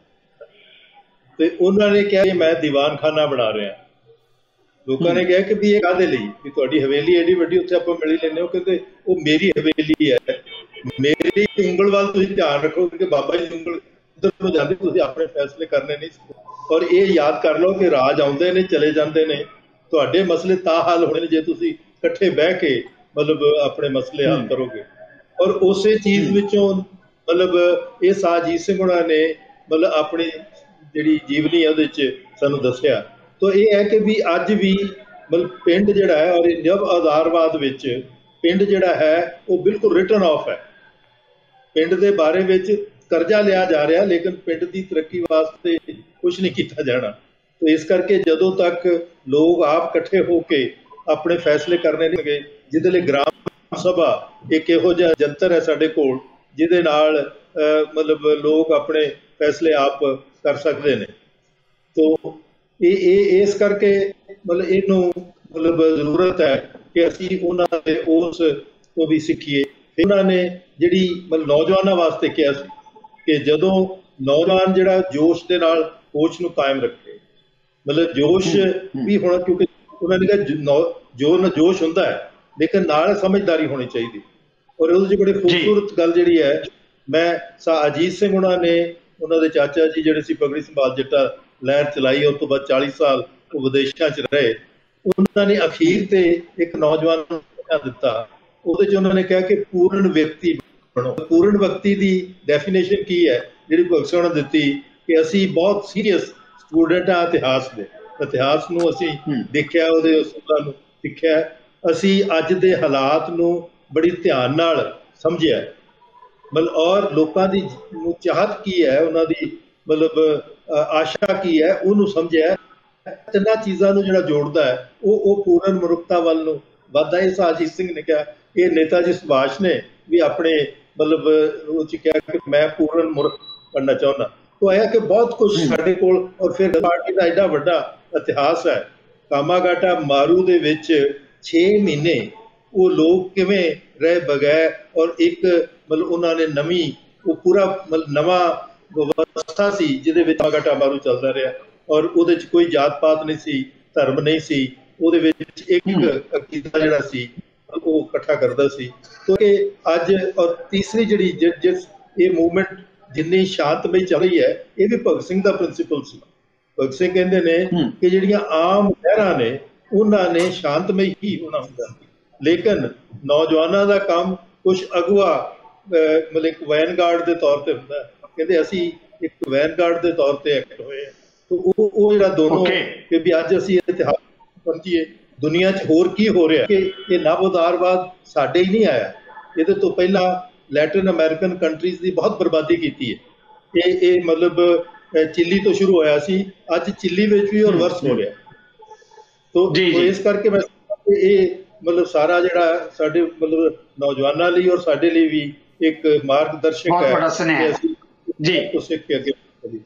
ਤੇ ਉਹਨਾਂ ਨੇ ਕਿਹਾ ਕਿ ਮੈਂ ਦੀਵਾਨਖਾਨਾ ਬਣਾ ਰਿਹਾ। ਲੋਕਾਂ ਨੇ ਕਿਹਾ ਕਿ ਵੀ ਇਹ ਕਾਹਦੇ ਲਈ, ਵੀ ਤੁਹਾਡੀ ਹਵੇਲੀ ਐਡੀ ਵੱਡੀ, ਉੱਥੇ ਆਪਾਂ ਮਿਲ ਹੀ ਲੈਂਦੇ। ਉਹ ਕਹਿੰਦੇ ਉਹ ਮੇਰੀ ਹਵੇਲੀ ਹੈ, ਮੇਰੀ ਉਂਗਲ ਵੱਲ ਤੁਸੀਂ ਧਿਆਨ ਰੱਖੋ ਕਿ ਬਾਬਾ ਜੀ ਦੀ ਉਂਗਲ ਉੱਧਰ ਨੂੰ ਜਾਂਦੀ, ਤੁਸੀਂ ਆਪਣੇ ਫੈਸਲੇ ਕਰਨੇ ਨਹੀਂ। ਔਰ ਇਹ ਯਾਦ ਕਰ ਲਓ ਕਿ ਰਾਜ ਆਉਂਦੇ ਨੇ ਚਲੇ ਜਾਂਦੇ ਨੇ, ਤੁਹਾਡੇ ਮਸਲੇ ਤਾਂ ਹੱਲ ਹੋਣੇ ਨੇ ਜੇ ਤੁਸੀਂ ਇਕੱਠੇ ਬਹਿ ਕੇ ਮਤਲਬ ਆਪਣੇ ਮਸਲੇ ਹੱਲ ਕਰੋਗੇ। और उसे चीज़ विचों मतलब ये साजीत सिंह होना ने मतलब अपनी जिहड़ी जीवनी है उहदे च सानूं दस्सिया। तो ये है कि भी अज भी मतलब पिंड जिहड़ा है और जब आधारवाद विच पिंड जिहड़ा है वो बिल्कुल रिटन ऑफ है। पिंड दे बारे विच करजा लिया जा रहा लेकिन पिंड की तरक्की वास्ते कुछ नहीं किया जाना। तो इस करके जदों तक लोग आप इकट्ठे होके अपने फैसले करने लगे, जिहदे लई ग्राम सभा एक इहो जिहा जंतर है साडे कोल जिहदे नाल मतलब लोग अपने फैसले आप कर सकते हैं। तो ये ये इस करके मतलब इनू मतलब जरूरत है कि असी उन्हां दे उस तो भी सीखीए। उन्होंने जिहड़ी मतलब नौजवानों वास्ते किया कि जदों नौजवान जिहड़ा जोश दे नाल होश नूं कायम रखे, मतलब जोश भी होना, क्योंकि उन्होंने कहा जो न जोश होंदा है लेकिन नाल समझदारी होनी चाहिए। और उहदे बड़ी खूबसूरत गल जिहड़ी है, मैं सा अजीत सिंह उन्होंने उन्होंने चाचा जी जिहड़े सी पगड़ी संभाल जट्टा लहर चलाई, उस तो बाद चालीस साल वो विदेशों च रहे। उन्होंने अखीर ते एक नौजवान दिता, उहदे च उन्होंने कहा कि पूर्ण व्यक्ति बनो। पूर्ण व्यक्ति की डेफिनेशन की है जिहड़ी भगत सिंह ने दी कि असी बहुत सीरीयस स्टूडेंट हाँ इतिहास के, इतिहास नूं असी देखिया, उहदे उसूलां नूं सिक्ख्या, असी अज दे हालात नूं बड़ी ध्यान नाल समझिया, मतलब और लोगों की चाहत की है, उन्होंने मतलब आशा की है, उन्होंने समझिया। तिना चीज़ों को जो जोड़ता है वो वो पूर्ण मनुखता वाल नूं वधदा है। अजीत सिंह ने कहा, ये नेताजी सुभाष ने भी अपने मतलब कहा कि मैं पूर्ण मुल्क बनना चाहना। तो यह कि बहुत कुछ साडे कोल, और फिर पार्टी का एडा वड्डा इतिहास है। कामागाटा मारू दे विच छे महीने वो लोग किवें रह बगैर, और एक मतलब उन्होंने नवी वो पूरा मतलब नवा व्यवस्था सी जिहदे विच कामागाटा मारू चलता रहा, और उहदे च कोई जात पात नहीं सी, धर्म नहीं सी, उहदे विच एक अकीदा जिहड़ा सी वो इकट्ठा करता सी। तो ये अज और तीसरी जिहड़ी जिस ये मूवमेंट जिन्नी शांतमई चल रही है, ये भी भगत सिंह का प्रिंसीपल सी। भगत सिंह कहते हैं कि जिहड़ियां आम लहरां ने उन्होंने शांतमई ही होना हुंदा, लेकिन नौजवानों का काम कुछ अगुआ मतलब एक वैनगार्ड के तौर पर होंदा। कहते असी एक वैनगार्ड के तौर पर एक्ट होए। तो वो वो जिहड़ा दोनों कि भी अज असी इतिहास समझिए दुनिया च होर की हो रहा कि ये नव उदारवाद साडे ही नहीं आया, ये तो पहला लैटिन अमेरिकन कंट्रीज की बहुत बर्बादी की है। ये ये मतलब चिली तो शुरू होया सी, अज चिली में भी और वर्स हो रहा। तो, तो इस करके मैं ये मतलब सारा जिहड़ा साडे मतलब नौजवानों लिए और साडे लिए भी एक मार्गदर्शक है जी। तो सीख के अगे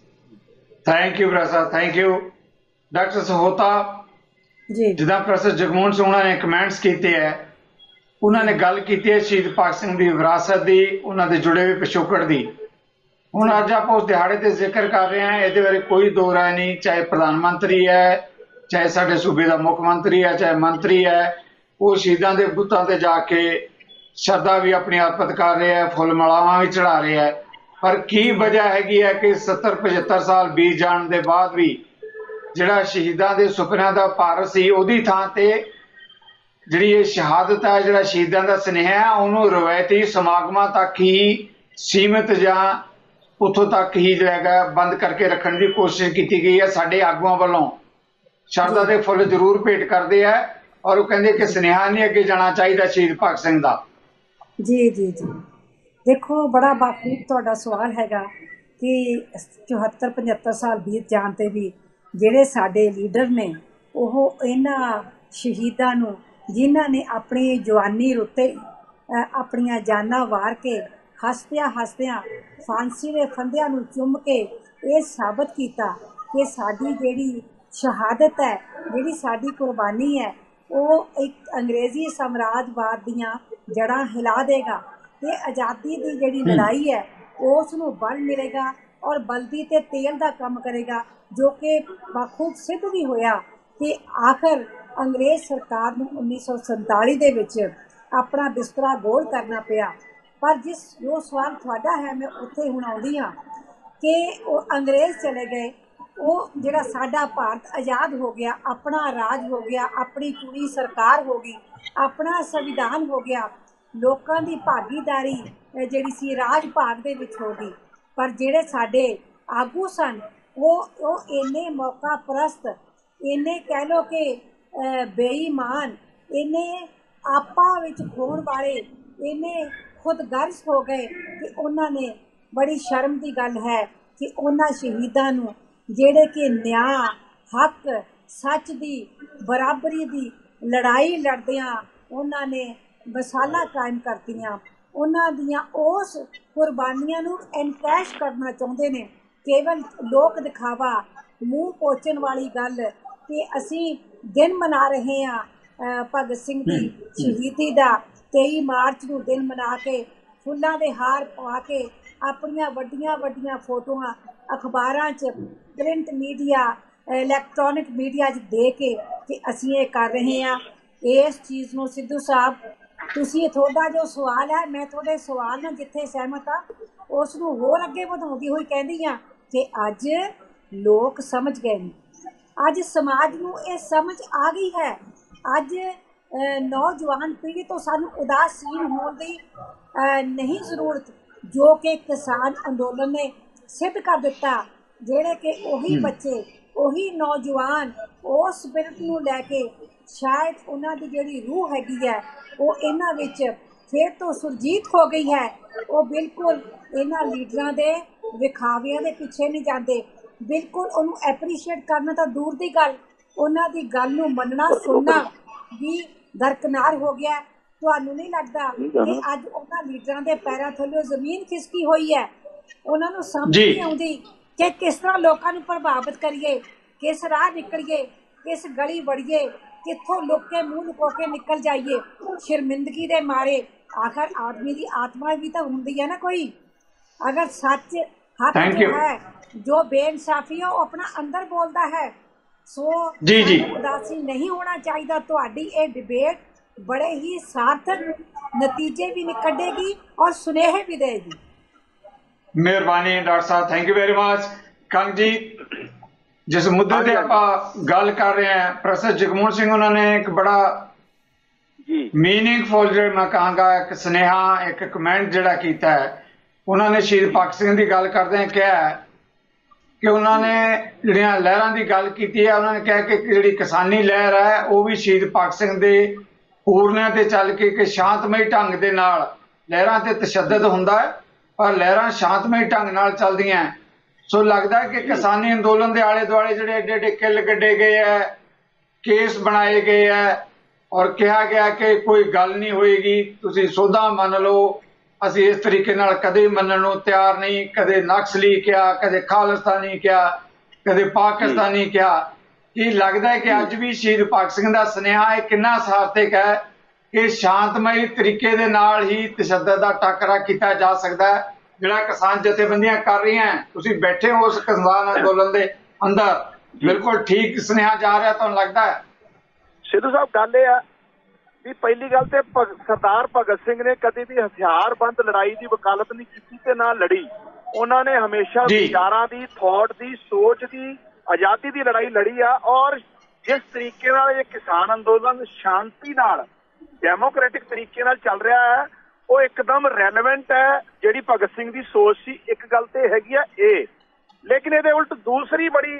thank you Prasad, thank you doctor Sahota ji. जिदा प्रोफेसर जगमोहन सिंह उन्होंने कमेंट्स किए है, उन्होंने गल की है शहीद भगत सिंह की विरासत की, उन्होंने जुड़े हुए पिछोकड़ की। हुण अज आप उस दिहाड़े ते जिक्र कर रहे हैं, ये बारे कोई दो राय नहीं, चाहे प्रधानमंत्री है, चाहे साडे सूबे का मुख मंत्री है, चाहे मंत्री है, वो शहीदों के बुतां ते जाके श्रद्धा भी अपनी अर्पित कर रहे हैं, फुल मालावां भी चढ़ा रहे हैं। पर की वजह हैगी है कि सत्तर पचहत्तर साल बीत जाने के बाद भी जिहड़ा शहीदों के सुपनों का भारत सी, उहदी थां ते जिहड़ी ये शहादत है, जिहड़ा शहीदों का स्नेहा है, उन्होंने रवायती समागमां तक ही सीमित जां उत्थों तक ही जिहड़ा बंद करके रखने की कोशिश की गई है। साडे आगुआं वालों शरधा के फुल जरूर भेंट करते हैं, और वो कहते कि स्नेहा नहीं अगे जाना चाहिए शहीद भगत सिंह का। जी जी जी देखो, बड़ा बाखूब तुहाडा सवाल हैगा कि चौहत्तर पचहत्तर साल बीत जाण ते भी जिहड़े साडे लीडर ने ਉਹ इन्हां शहीदां नूं जिन्हां ने अपनी जवानी रुत्ते अपनियां जानां वार के हसदियां हसदियां फांसी दे फंदियां नूं चुम के ये साबित कीता कि साडी जिहड़ी शहादत है, जिहड़ी साडी कुर्बानी है, वो एक अंग्रेजी साम्राजवाद दियां जड़ां हिला देगा। ये आज़ादी की जिहड़ी लड़ाई है उस नूं बल मिलेगा और बलदी ते तेल का काम करेगा, जो कि बखूब सिद्ध भी होया कि आखिर अंग्रेज सरकार नूं उन्नीस सौ संताली दे विच अपना बिस्तरा गोल करना पिया। पर जिस जो सवाल तुहाडा है, मैं उत्थे हुण आउंदी हां कि वो अंग्रेज चले गए, वो जिहड़ा साडा भारत आज़ाद हो गया, अपना राज हो गया, अपनी चुनी सरकार हो गई, अपना संविधान हो गया, ਲੋਕਾਂ ਦੀ ਭਾਗੀਦਾਰੀ ਅਹ ਜਿਹੜੀ ਸੀ ਰਾਜ ਭਾਗ ਦੇ ਵਿੱਚ ਹੋ ਗਈ। ਪਰ ਜਿਹੜੇ ਸਾਡੇ ਆਗੂ ਸਨ ਉਹ ਉਹ ਇੰਨੇ ਮੌਕਾ ਪ੍ਰਸਤ, ਇੰਨੇ ਕਹਿ ਲਓ ਕਿ ਅਹ ਬੇਈਮਾਨ, ਇੰਨੇ ਆਪਾ ਵਿੱਚ ਖੋਣ ਵਾਲੇ, ਇੰਨੇ ਖੁਦਗਰਜ਼ ਹੋ ਗਏ ਕਿ ਉਹਨਾਂ ਨੇ, ਬੜੀ ਸ਼ਰਮ ਦੀ ਗੱਲ ਹੈ ਕਿ ਉਹਨਾਂ ਸ਼ਹੀਦਾਂ ਨੂੰ ਜਿਹੜੇ ਕਿ ਨਿਆਂ, ਹੱਕ, ਸੱਚ ਦੀ, ਬਰਾਬਰੀ ਦੀ ਲੜਾਈ ਲੜਦਿਆਂ ਉਹਨਾਂ ਨੇ ਮਿਸਾਲਾਂ ਕਾਇਮ ਕਰਤੀਆਂ, ਉਹਨਾਂ ਦੀਆਂ ਉਸ ਕੁਰਬਾਨੀਆਂ ਨੂੰ ਐਨਕੈਸ਼ ਕਰਨਾ ਚਾਹੁੰਦੇ ਨੇ। ਕੇਵਲ ਲੋਕ ਦਿਖਾਵਾ, ਮੂੰਹ ਪੋਚਣ ਵਾਲੀ ਗੱਲ ਕਿ ਅਸੀਂ ਦਿਨ ਮਨਾ ਰਹੇ ਹਾਂ ਭਗਤ ਸਿੰਘ ਦੀ ਸ਼ਹੀਦੀ ਦਾ, ਤੇਈ ਮਾਰਚ ਨੂੰ ਦਿਨ ਮਨਾ ਕੇ ਫੁੱਲਾਂ ਦੇ ਹਾਰ ਪਾ ਕੇ ਆਪਣੀਆਂ ਵੱਡੀਆਂ ਵੱਡੀਆਂ ਫੋਟੋਆਂ ਅਖਬਾਰਾਂ 'ਚ, ਪ੍ਰਿੰਟ ਮੀਡੀਆ, ਇਲੈਕਟ੍ਰੋਨਿਕ ਮੀਡੀਆ 'ਚ ਦੇ ਕੇ ਕਿ ਅਸੀਂ ਇਹ ਕਰ ਰਹੇ ਹਾਂ। ਇਸ ਚੀਜ਼ ਨੂੰ ਸਿੱਧੂ ਸਾਹਿਬ, ਤੁਸੀਂ ਤੁਹਾਡਾ ਜੋ ਸਵਾਲ ਹੈ, ਮੈਂ ਤੁਹਾਡੇ ਸਵਾਲ ਨਾਲ ਜਿੱਥੇ ਸਹਿਮਤ ਹਾਂ ਉਸ ਨੂੰ ਹੋਰ ਅੱਗੇ ਵਧਾਉਂਦੀ ਹੋਈ ਕਹਿੰਦੀ ਹਾਂ ਕਿ ਅੱਜ ਲੋਕ ਸਮਝ ਗਏ ਨੇ, ਅੱਜ ਸਮਾਜ ਨੂੰ ਇਹ ਸਮਝ ਆ ਗਈ ਹੈ। ਅੱਜ ਨੌਜਵਾਨ ਪੀੜ੍ਹੀ ਤੋਂ ਸਾਨੂੰ ਉਦਾਸੀਨ ਹੋਣ ਦੀ ਨਹੀਂ ਜ਼ਰੂਰਤ, ਜੋ ਕਿ ਕਿਸਾਨ ਅੰਦੋਲਨ ਨੇ ਸਿੱਧ ਕਰ ਦਿੱਤਾ। ਜਿਹੜੇ ਕਿ ਉਹੀ ਬੱਚੇ, ਉਹੀ ਨੌਜਵਾਨ ਉਸ ਸਪਿਰਿਟ ਨੂੰ ਲੈ ਕੇ ਸ਼ਾਇਦ ਉਹਨਾਂ ਦੀ ਜਿਹੜੀ ਰੂਹ ਹੈਗੀ ਹੈ ਉਹ ਇਹਨਾਂ ਵਿੱਚ ਫਿਰ ਤੋਂ ਸੁਰਜੀਤ ਹੋ ਗਈ ਹੈ। ਉਹ ਬਿਲਕੁਲ ਇਹਨਾਂ ਲੀਡਰਾਂ ਦੇ ਵਿਖਾਵਿਆਂ ਦੇ ਪਿੱਛੇ ਨਹੀਂ ਜਾਂਦੇ, ਬਿਲਕੁਲ ਉਹਨੂੰ ਐਪਰੀਸ਼ੀਏਟ ਕਰਨਾ ਤਾਂ ਦੂਰ ਦੀ ਗੱਲ, ਉਹਨਾਂ ਦੀ ਗੱਲ ਨੂੰ ਮੰਨਣਾ, ਸੁਣਨਾ ਵੀ ਦਰਕਨਾਰ ਹੋ ਗਿਆ। ਤੁਹਾਨੂੰ ਨਹੀਂ ਲੱਗਦਾ ਕਿ ਅੱਜ ਉਹਨਾਂ ਲੀਡਰਾਂ ਦੇ ਪੈਰਾਂ ਥੱਲੇ ਜ਼ਮੀਨ ਖਿਸਕੀ ਹੋਈ ਹੈ? ਉਹਨਾਂ ਨੂੰ ਸਮਝ ਨਹੀਂ ਆਉਂਦੀ ਕਿ ਕਿਸ ਤਰ੍ਹਾਂ ਲੋਕਾਂ ਨੂੰ ਪ੍ਰਭਾਵਿਤ ਕਰੀਏ, ਕਿਸ ਰਾਹ ਨਿਕਲੀਏ, ਕਿਸ ਗਲੀ ਵੜੀਏ, ਕਿੱਥੋਂ ਲੁੱਕ ਕੇ ਮੂੰਹ ਲੁਕੋ ਕੇ ਨਿਕਲ ਜਾਈਏ ਸ਼ਰਮਿੰਦਗੀ ਦੇ ਮਾਰੇ। ਆਖਰ ਆਦਮੀ ਦੀ ਆਤਮਾ ਵੀ ਤਾਂ ਹੁੰਦੀ ਹੈ ਨਾ ਕੋਈ। ਅਗਰ ਸੱਚ ਹੱਕ ਜੋ ਹੈ, ਜੋ ਬੇਇਨਸਾਫੀ ਹੈ, ਉਹ ਆਪਣਾ ਅੰਦਰ ਬੋਲਦਾ ਹੈ। ਸੋ ਉਦਾਸੀ ਨਹੀਂ ਹੋਣਾ ਚਾਹੀਦਾ। ਤੁਹਾਡੀ ਇਹ ਡਿਬੇਟ ਬੜੇ ਹੀ ਸਾਰਥਕ ਨਤੀਜੇ ਵੀ ਨਿਕਲੇਗੀ ਔਰ ਸੁਨੇਹੇ ਵੀ ਦੇਗੀ। ਮਿਹਰਬਾਨੀ ਡਾਕਟਰ ਸਾਹਿਬ, thank you very much. Kang ji, जिस मुद्दे ते आपां गल कर रहे हैं, प्रोफेसर जगमोहन सिंह उन्होंने एक बड़ा मीनिंगफुल जो मैं कहांगा एक सुनेहा, एक कमेंट जिहड़ा कीता है। उन्होंने शहीद भगत सिंह की गल करदे कहा है कि उन्होंने जिहड़ियां लहरां की गल की है, उन्होंने कहा कि जिहड़ी किसानी लहर है वो भी शहीद भगत सिंह के पूरनियां ते चल के कि शांतमई ढंग दे नाल लहरां ते तशद्दद हुंदा है, पर लहरां शांतमई ढंग नाल चलदियां। सो लगता है कि किसानी अंदोलन के आले दुआले जो एडे एडे किल कड्ढे गए है, केस बनाए गए है और कहा गया कि कोई गल नहीं होएगी, तुसी सोधा मन लो, असी इस तरीके नाल कदे मनण नूं तैयार नहीं, कदे नक्सली क्या, कदे खालिस्तानी क्या, कदे पाकिस्तानी क्या। ये लगता है कि अज भी शहीद भगत सिंह का सुनेहा कितना सार्थक है कि शांतमई तरीके दे नाल ही तशद्दद का टाकरा किया जा सकता है। जिहड़ा किसान जथेबंदियां कर रही हैं, तुसी बैठे हो उस किसान अंदोलन दे अंदर, बिल्कुल ठीक सुनेहा जा रहा है, तुहानूं लगदा है? सिद्धू साहब, गल ये है भी पहली गल ते सरदार भगत सिंह ने कभी भी हथियारबंद लड़ाई की वकालत नहीं की ते ना लड़ी। उन्होंने हमेशा विचारां दी, थॉट दी, सोच की, आज़ादी की लड़ाई लड़ी आ। और जिस तरीके नाल ये किसान अंदोलन शांति नाल, डेमोक्रेटिक तरीके नाल चल रहा है, वो एकदम रेलेवेंट है। जिहड़ी भगत सिंह की सोच सी, एक गल तो हैगी है ये, लेकिन ये उल्ट दूसरी बड़ी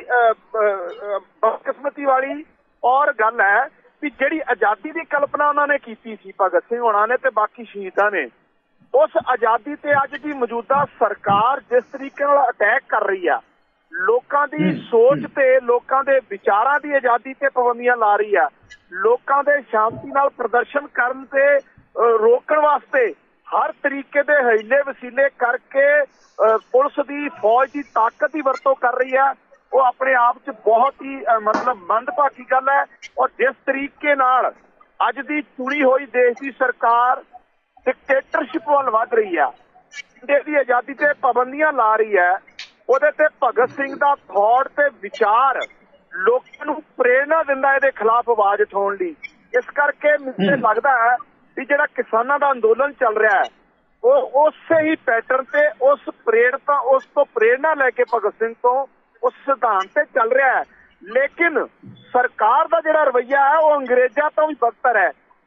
बदकिस्मती वाली और गल है भी जिहड़ी आज़ादी की कल्पना उन्होंने की सी भगत सिंह होना ने ते बाकी शहीदां ने, उस आज़ादी ते अज की मौजूदा सरकार जिस तरीके नाल अटैक कर रही है, लोकां दी सोच ते लोकां दे विचारां दी आज़ादी ते पाबंदियां ला रही है, लोकां दे शांति नाल प्रदर्शन करन ते रोकण वास्ते हर तरीके दे हीले वसीले करके पुलिस की, फौज की ताकत की वरतों कर रही है। वो अपने आप च बहुत ही मतलब मंदभागी गल है। और जिस तरीके नाल अज दी चुनी हुई देश की सरकार डिक्टेटरशिप वाल वध रही है, इंडिया की आज़ादी ते पाबंदियां ला रही है, उहदे ते भगत सिंह दा थॉट ते विचार लोकां नूं प्रेरणा दिंदा इहदे खिलाफ आवाज उठाउण लई। इस करके मुझे लगता है भी जिहड़ा किसानां दा अंदोलन चल रहा है वो उसे ही पैटर्न से, उस प्रेरणा, उस तो प्रेरणा लैके भगत सिंह तो उस सिद्धांत से चल रहा है। लेकिन सरकार का जिहड़ा रवैया है वो अंग्रेज़ां तो भी बदतर है।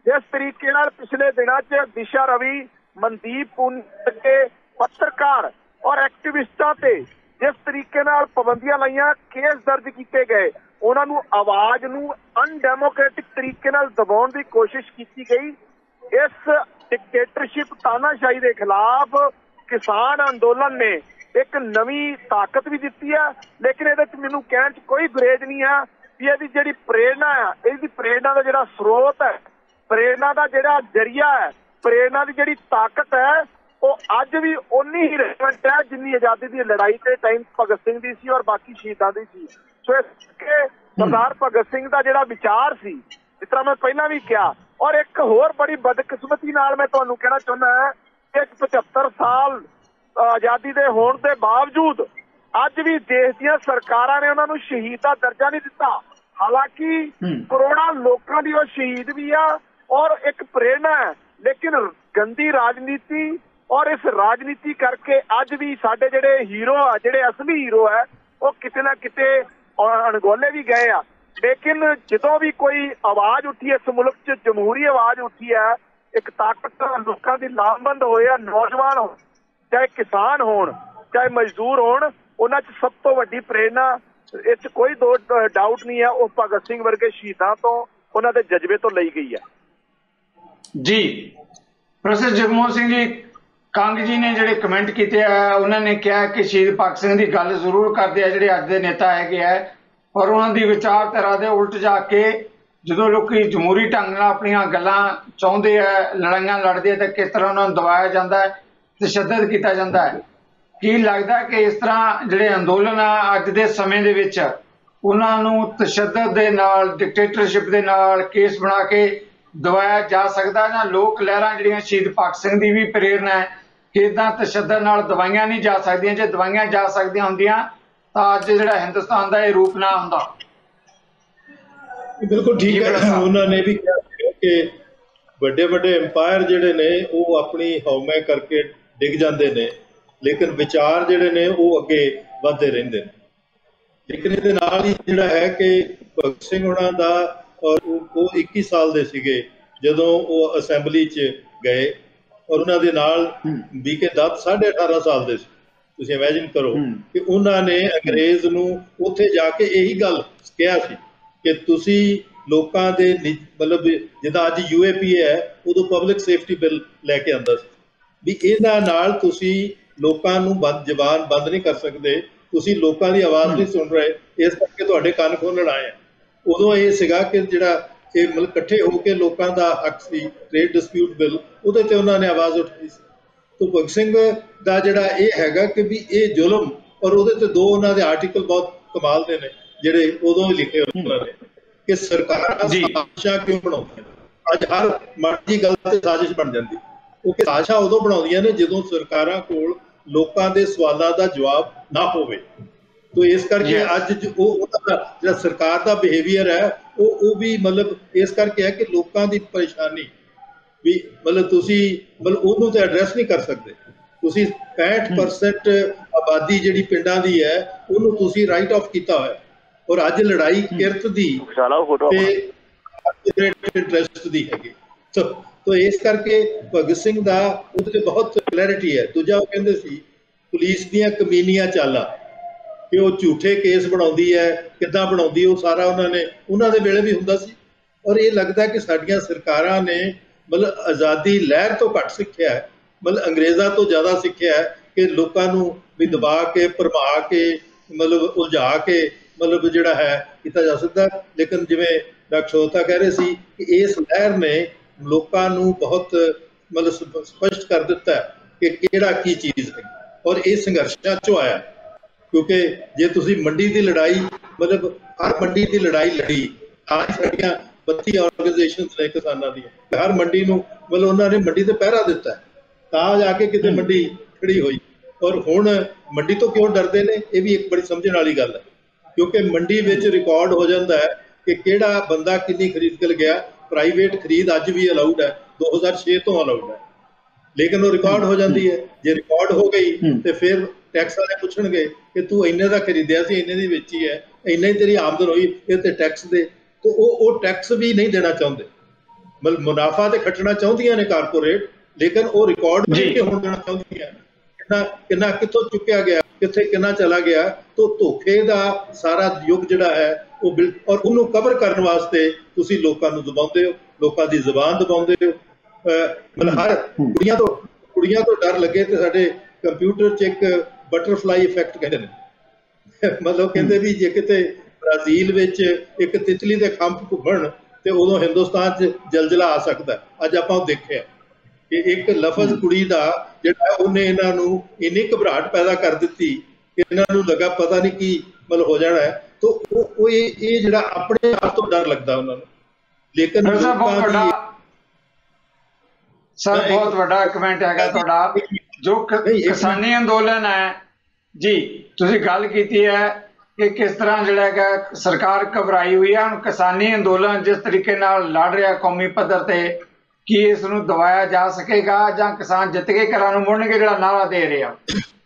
जिस तरीके नाल पिछले दिनों च दिशा रवि, मनदीप पूनी के पत्रकार और एक्टिविस्टां ते जिस तरीके नाल पाबंदियां लाइयां, केस दर्ज किए गए, उन्होंने आवाज नूं अनडैमोक्रेटिक तरीके नाल दबाउण दी कोशिश की गई। इस डिक्टेटरशिप तानाशाही के खिलाफ किसान अंदोलन ने एक नवी ताकत भी दी है, लेकिन ये मैनू कहने च कोई गुरेज नहीं है भी यदि जी प्रेरणा है, इसकी प्रेरणा का जो स्रोत है, प्रेरणा का जो जरिया है, प्रेरणा की जी ताकत है, वो अज भी उन्नी ही रेलेवेंट है जिन्नी आजादी की लड़ाई के टाइम भगत सिंह की सी और बाकी शहीदों की सी। सो इसके सरदार भगत सिंह का जो विचार सी, जिस तरह मैं पहला भी कहा, और एक होर बड़ी बदकिस्मती नाल मैं तुहानू कहना चाहुंदा है कि पचहत्तर साल आजादी के होने के बावजूद अज भी देश दी सरकारां ने उन्होंने शहीद का दर्जा नहीं दिता। हालांकि करोड़ों लोगों की वो शहीद भी आ और एक प्रेरणा है, लेकिन गंदी राजनीति और इस राजनीति करके अज भी साडे जेडे हीरो आ, जेडे असली हीरो है, वो किते ना किते अणगौले भी गए आ। लेकिन जो भी कोई आवाज उठी है इस मुल्क च, जमहूरी आवाज उठी है, एक ताकत लोगों की लामबंद होए, नौजवान हो, चाहे किसान होण, चाहे मजदूर होण, उन्हां च सब तो वड्डी प्रेरणा, इस कोई दो डाउट नहीं है, वो भगत सिंह वर्गे शहीदां तो, उन्हां दे जज्बे तो लई गई है। जी प्रोफेसर जगमोहन सिंह जी कंग जी ने ਜਿਹੜੇ ਕਮੈਂਟ ਕੀਤੇ ਆ, ਉਹਨਾਂ ਨੇ ਕਿਹਾ ਕਿ ਸ਼ਹੀਦ ਭਗਤ ਸਿੰਘ ਦੀ ਗੱਲ ਜ਼ਰੂਰ ਕਰਦੇ ਆ ਜਿਹੜੇ ਅੱਜ ਦੇ ਨੇਤਾ ਹੈਗੇ ਆ, ਪਰ ਉਹਨਾਂ ਦੀ ਵਿਚਾਰਧਾਰਾ ਦੇ ਉਲਟ ਜਾ ਕੇ ਜਦੋਂ ਲੋਕੀ ਜਮਹੂਰੀ ਢੰਗ ਨਾਲ ਆਪਣੀਆਂ ਗੱਲਾਂ ਚਾਹੁੰਦੇ ਆ, ਲੜਾਈਆਂ ਲੜਦੇ ਆ, ਤਾਂ ਕਿਸ ਤਰ੍ਹਾਂ ਉਹਨਾਂ ਨੂੰ ਦਬਾਇਆ ਜਾਂਦਾ ਹੈ, ਤਸ਼ੱਦਦ ਕੀਤਾ ਜਾਂਦਾ ਹੈ। ਕੀ ਲੱਗਦਾ ਕਿ ਇਸ ਤਰ੍ਹਾਂ ਜਿਹੜੇ ਅੰਦੋਲਨ ਆ ਅੱਜ ਦੇ ਸਮੇਂ ਦੇ ਵਿੱਚ ਉਹਨਾਂ ਨੂੰ ਤਸ਼ੱਦਦ ਦੇ ਨਾਲ, ਡਿਕਟੇਟਰਸ਼ਿਪ ਦੇ ਨਾਲ ਕੇਸ ਬਣਾ ਕੇ ਦਬਾਇਆ ਜਾ ਸਕਦਾ, ਜਾਂ ਲੋਕ ਲਹਿਰਾਂ ਜਿਹੜੀਆਂ ਸ਼ਹੀਦ ਭਗਤ ਸਿੰਘ ਦੀ ਵੀ ਪ੍ਰੇਰਨਾ ਹੈ ਕਿ ਇੱਦਾਂ ਤਸ਼ੱਦਦ ਨਾਲ ਦਵਾਈਆਂ ਨਹੀਂ ਜਾ ਸਕਦੀਆਂ, ਜੇ ਦਵਾਈਆਂ ਜਾ ਸਕਦੀਆਂ ਹੁੰਦੀਆਂ ਤਾਂ ਅੱਜ ਜਿਹੜਾ ਹਿੰਦੁਸਤਾਨ ਦਾ ਇਹ ਰੂਪ ਨਾ ਹੁੰਦਾ। ਬਿਲਕੁਲ ਠੀਕ ਹੈ, ਉਹਨਾਂ ਨੇ ਵੀ ਕਿਹਾ ਕਿ ਵੱਡੇ ਵੱਡੇ ਐਮਪਾਇਰ ਜਿਹੜੇ ਨੇ ਉਹ ਆਪਣੀ ਹਉਮੈ ਕਰਕੇ ਡਿੱਗ ਜਾਂਦੇ ਨੇ, ਲੇਕਿਨ ਵਿਚਾਰ ਜਿਹੜੇ ਨੇ ਉਹ ਅੱਗੇ ਵਧਦੇ ਰਹਿੰਦੇ ਨੇ। ਲੇਕਿਨ ਇਹਦੇ ਨਾਲ ਹੀ ਜਿਹੜਾ ਹੈ ਕਿ ਭਗਤ ਸਿੰਘ ਉਹਨਾਂ ਦਾ ਔਰ ਉਹ ਇੱਕੀ ਸਾਲ ਦੇ ਸੀਗੇ ਜਦੋਂ ਉਹ ਅਸੈਂਬਲੀ 'ਚ ਗਏ, ਔਰ ਉਹਨਾਂ ਦੇ ਨਾਲ ਬੀ ਕੇ ਦੱਤ ਸਾਢੇ ਅਠਾਰਾਂ ਸਾਲ ਦੇ ਸੀ। ਤੁਸੀਂ ਇਮੈਜਿਨ ਕਰੋ ਕਿ ਉਹਨਾਂ ਨੇ ਅੰਗਰੇਜ਼ ਨੂੰ ਉੱਥੇ ਜਾ ਕੇ ਇਹੀ ਗੱਲ ਕਿਹਾ ਸੀ ਕਿ ਤੁਸੀਂ ਲੋਕਾਂ ਦੇ ਮਤਲਬ ਜਿੱਦਾਂ ਅੱਜ ਯੂ ਏ ਪੀ ਏ ਹੈ, ਉਦੋਂ ਪਬਲਿਕ ਸੇਫਟੀ ਬਿੱਲ ਲੈ ਕੇ ਆਉਂਦਾ ਸੀ ਵੀ ਇਹਨਾਂ ਨਾਲ ਤੁਸੀਂ ਲੋਕਾਂ ਨੂੰ ਬੰਦ ਜ਼ਬਾਨ ਬੰਦ ਨਹੀਂ ਕਰ ਸਕਦੇ, ਤੁਸੀਂ ਲੋਕਾਂ ਦੀ ਆਵਾਜ਼ ਨਹੀਂ ਸੁਣ ਰਹੇ, ਇਸ ਕਰਕੇ ਤੁਹਾਡੇ ਕੰਨ ਖੋਲ੍ਹਣ ਆਏ ਆ। ਉਦੋਂ ਇਹ ਸੀਗਾ ਕਿ ਜਿਹੜਾ ਇਹ ਮਤਲਬ ਇਕੱਠੇ ਹੋ ਕੇ ਲੋਕਾਂ ਦਾ ਹੱਕ ਸੀ ਟ੍ਰੇਡ ਡਿਸਪਿਊਟ ਬਿੱਲ, ਉਹਦੇ 'ਤੇ ਉਹਨਾਂ ਨੇ ਆਵਾਜ਼ ਉਠਾਈ ਸੀ। ਤਾਂ ਭਗਤ ਸਿੰਘ ਦਾ ਜਿਹੜਾ ਇਹ ਹੈਗਾ ਕਿ ਵੀ ਇਹ ਜ਼ੁਲਮ, ਔਰ ਉਹਦੇ 'ਤੇ ਦੋ ਉਹਨਾਂ ਦੇ ਆਰਟੀਕਲ ਬਹੁਤ ਕਮਾਲ ਦੇ ਨੇ ਜਿਹੜੇ ਉਦੋਂ ਹੀ ਲਿਖੇ ਉਹਨਾਂ ਨੇ ਕਿ ਸਰਕਾਰਾਂ ਸਾਜ਼ਿਸ਼ਾਂ ਕਿਉਂ ਬਣਾਉਂਦੀਆਂ। ਅੱਜ ਹਰ ਮਾੜੀ ਗੱਲ 'ਤੇ ਸਾਜ਼ਿਸ਼ ਬਣ ਜਾਂਦੀ, ਕਿਉਂਕਿ ਸਾਜ਼ਿਸ਼ਾਂ ਉਦੋਂ ਬਣਾਉਂਦੀਆਂ ਨੇ ਜਦੋਂ ਸਰਕਾਰਾਂ ਕੋਲ ਲੋਕਾਂ ਦੇ ਸਵਾਲਾਂ ਦਾ ਜਵਾਬ ਨਾ ਹੋਵੇ। तो इस करके अज जो सरकार का बिहेवियर है वो वो भी मतलब इस करके है कि लोगों की परेशानी भी मतलब तुसी मतलब उन्होंने तो एड्रैस नहीं कर सकते। तुसी पैंठ परसेंट आबादी जी पिंडा की है उन्होंने तुसी राइट ऑफ किया है, और अज लड़ाई किरत की इंटरस्ट की हैगी। तो तो इस करके भगत सिंह का उहदे बहुत क्लैरिटी है। दूजा वो कहते सी पुलिस दियां कमीनियां चालां कि वो झूठे केस बनाउंदी है, किद्दां बनाउंदी, वो सारा उन्होंने उन्होंने वेले भी हुंदा सी। और ये लगता है कि साडियां सरकारां ने मतलब आज़ादी लहर तो घट सीखिया है, मतलब अंग्रेज़ां तो ज़्यादा सीखिया है कि लोगों नूं भी दबा के भरमा के मतलब उलझा के मतलब जिहड़ा है किया जा सकता। लेकिन जिवें डॉक्टर शोता कह रहे सी कि इस लहर ने लोगों नूं बहुत मतलब स्पष्ट कर दिता है कि किहड़ा की चीज़ है, और ये संघर्षां चों आया। क्योंकि जे तुसी मंडी की लड़ाई मतलब हर मंडी की लड़ाई लड़ी, आज साडियां बत्ती ऑर्गेनाइजेशनस ने किसानां दी, हर मंडी नूं मतलब उन्होंने मंडी ते पहरा दिता है तां जाके किते मंडी खड़ी हुई। और हुण मंडी तो क्यों डरदे ने, ये भी एक बड़ी समझण वाली गल है, क्योंकि मंडी विच रिकॉर्ड हो जाता है कि किहड़ा बंदा किन्नी खरीद कर गया। प्राइवेट खरीद अज भी अलाउड है, दो हज़ार छे तो अलाउड है, लेकिन वो रिकॉर्ड हो जाती है। जे रिकॉर्ड हो गई तो फिर टैक्स वाले पूछणगे कि तू इन्ने का खरीदिया सी, इन्ने दी बेची है, इन्ना ही तेरी आमदन हुई, ये ते टैक्स दे। तो वो वो टैक्स भी नहीं देना चाहते, मतलब मुनाफा तो खटना चाहदियां ने कारपोरेट, लेकिन वो रिकॉर्ड भी के होना चाहदियां कितना कितना कितों चुक्या गया, किथे कितना चला गया। तो धोखे का सारा युग जिहड़ा है वो बिल और उन्होंने कवर करने वास्ते तुसी लोकां नूं दबाउंदे हो, लोकां दी ज़बान दबाउंदे हो। मतलब हर कुड़ियां तो कुड़ियां तो डर लगे तो साडे कंप्यूटर च एक बटरफ्लाई इफेक्ट कहते हैं मतलब कहते भी जे किते ब्राजील विच एक तितली दे खंभ घुमण ते उदों हिंदुस्तान च जलजला आ सकता है। अज आपां देखिआ कि एक लफज कुड़ी दा जिहड़ा उन्हें इन्हां नूं इन्नी घबराहट पैदा कर दित्ती कि इन्हां नूं लगा पता नहीं की मतलब हो जाना है। तो वो ये ये जिहड़ा अपने आप तो डर लगदा उन्हां नूं, लेकिन बहुत बड़ा सर बहुत बड़ा कमेंट हैगा तुहाडा। जो किसानी अंदोलन है जी, तुसीं गल कीती है कि किस तरह जिहड़ा हैगा सरकार घबराई हुई है। हुण किसानी अंदोलन जिस तरीके नाल लड़ रहा कौमी पद्धर ते, की इस नूं दबाया जा सकेगा जां किसान जित के घरां नूं मुड़नगे जिहड़ा नारा दे रहे आ?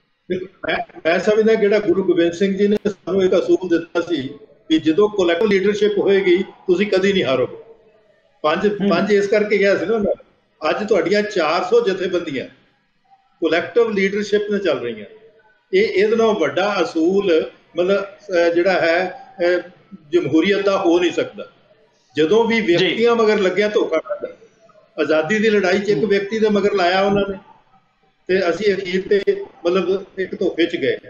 मैं समझदा जिहड़ा गुरु गोबिंद सिंह जी ने सानूं एक असूल दित्ता सी कि जदों कोलैक्टिव लीडरशिप होएगी तुसीं कदी नहीं हारोगे। पंज पंज इस करके गया सी ना, अज तुहाडीआं चार सौ जथेबंदियां कोलैक्टिव लीडरशिप ने चल रही हैं। ये इहदे नालों वड्डा असूल मतलब जिहड़ा है जमहूरीयत दा हो नहीं सकदा। जदों भी व्यक्तियां मगर लग्गिया धोखा करदा, आज़ादी की लड़ाई च एक व्यक्ति दे मगर लाया उन्होंने ते असीं अखीर ते मतलब एक धोखे च गए।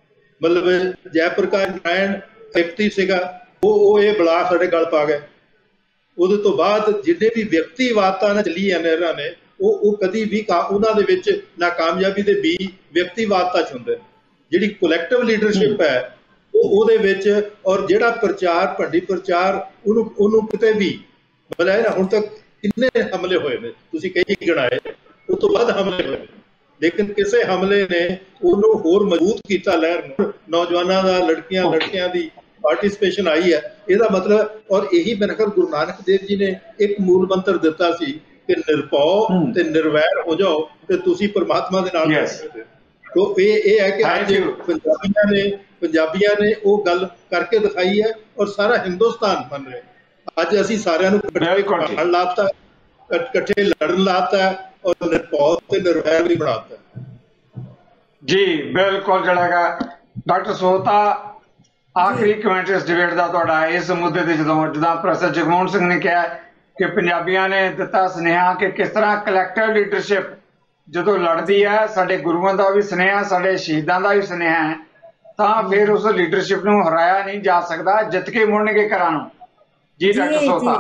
मतलब जयप्रकाश नारायण व्यक्ति सीगा वो वो ये बला साडे गल पा गए। उहदे तो बाद जिन्ने भी व्यक्तिवादता ने चली है नहरां ने वो वो कदी भी उन्हां दे विच ना कामयाबी दे भी व्यक्तिवादता च हुंदे। जिहड़ी कोलैक्टिव लीडरशिप है वो ਉਹਦੇ ਵਿੱਚ और ਜਿਹੜਾ प्रचार भंडी प्रचार ਉਹਨੂੰ ਉਹਨੂੰ ਕਿਤੇ भी मतलब ना ਹੁਣ तक किन्ने हमले होए ने ਤੁਸੀਂ कई गिनाए उस तो बाद हमले होए, लेकिन किसी हमले ने ਉਹਨੂੰ ਹੋਰ मजबूत किया लहर ਨੂੰ। नौजवानों का लड़कियां लड़कियां की पार्टिसिपेशन आई है, ਇਹਦਾ मतलब और यही मेरे ख्याल गुरु नानक देव जी ने एक मूल मंत्र दिता सी कि निरभौ ते निर्वैर हो जाओ ते तुसी परमात्मा दे नाल रह सकदे हो। तो ये ये है कि आज पंजाबियों ने पंजाबियों ने वो गल करके दिखाई है और सारा हिंदुस्तान बन रहे। अज असीं सारिआं नूं इकट्ठे लाता, इकट्ठे लड़न लाता और निरभौ ते निर्वैर भी बनाता जी। बिल्कुल जिहड़ा डॉक्टर सोहता आखिरी कमेंट इस डिबेट का तुहाडा इस मुद्दे ते जदों जिद्दां प्रोफैसर जगमोहन सिंह ने कहा कि पंजाबियों ने दिता सुनेहा कि किस तरह कलैक्टिव लीडरशिप जदों लड़दी है, साडे गुरुआं दा भी सुनेहा साडे शहीदां दा भी सुनेहा है, तां फिर उस लीडरशिप नूं हराया नहीं जा सकदा, जित के मुड़नगे घरां नूं। जी डॉक्टर सोहता।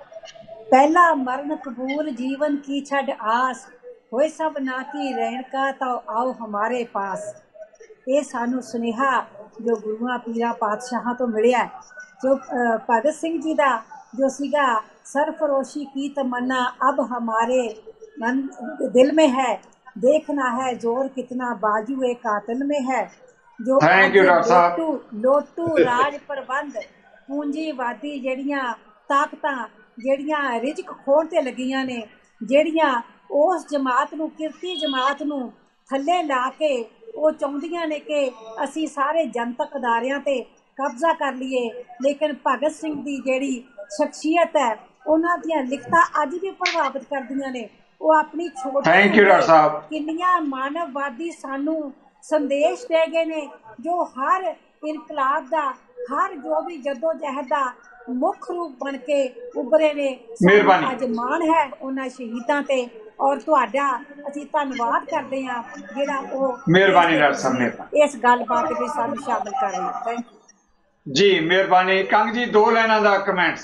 पहला मरण कबूल जीवन की छड़ आस होए सब ना की रहन का तो आओ हमारे पास। ये सानू सुनेहा जो गुरुआं पीरां पातशाहां तो मिलिया, जो भगत सिंह जी दा जो सीगा सरफरोशी की तमन्ना अब हमारे मन दिल में है, देखना है जोर कितना बाजुए कातिल में है। जो लोटू लोटू राज प्रबंध पूंजीवादी जड़ियां ताकतां जड़ियां रिजक खोण ते लगियां ने, जड़ियां उस जमात नूं किरती जमात नूं थल्ले ला के वो चाहुंदियां ने कि असी सारे जनतक अदारियां ते कब्जा कर लिए। लेकिन भगत सिंह दी जेड़ी शख्सियत है उन्हां दियां लिखतां अज भी प्रभावित करदियां ने। वो अपनी छोटी किन्नियां मानववादी सानू संदेश दे गए ने, जो हर इनकलाब दा हर जो भी जद्दोजहद दा मुख रूप बन के उभरे ने। अज मान है उन्हां शहीदां ते और तुहाडा असीं धन्नवाद करदे हां जिहड़ा ओह मेहरबानी डॉक्टर साहब इस गलबात विच सानू शामिल कर रहे हैं। थैंक यू जी, मेहरबानी। कंग जी दो लाइनां दा कमेंट्स।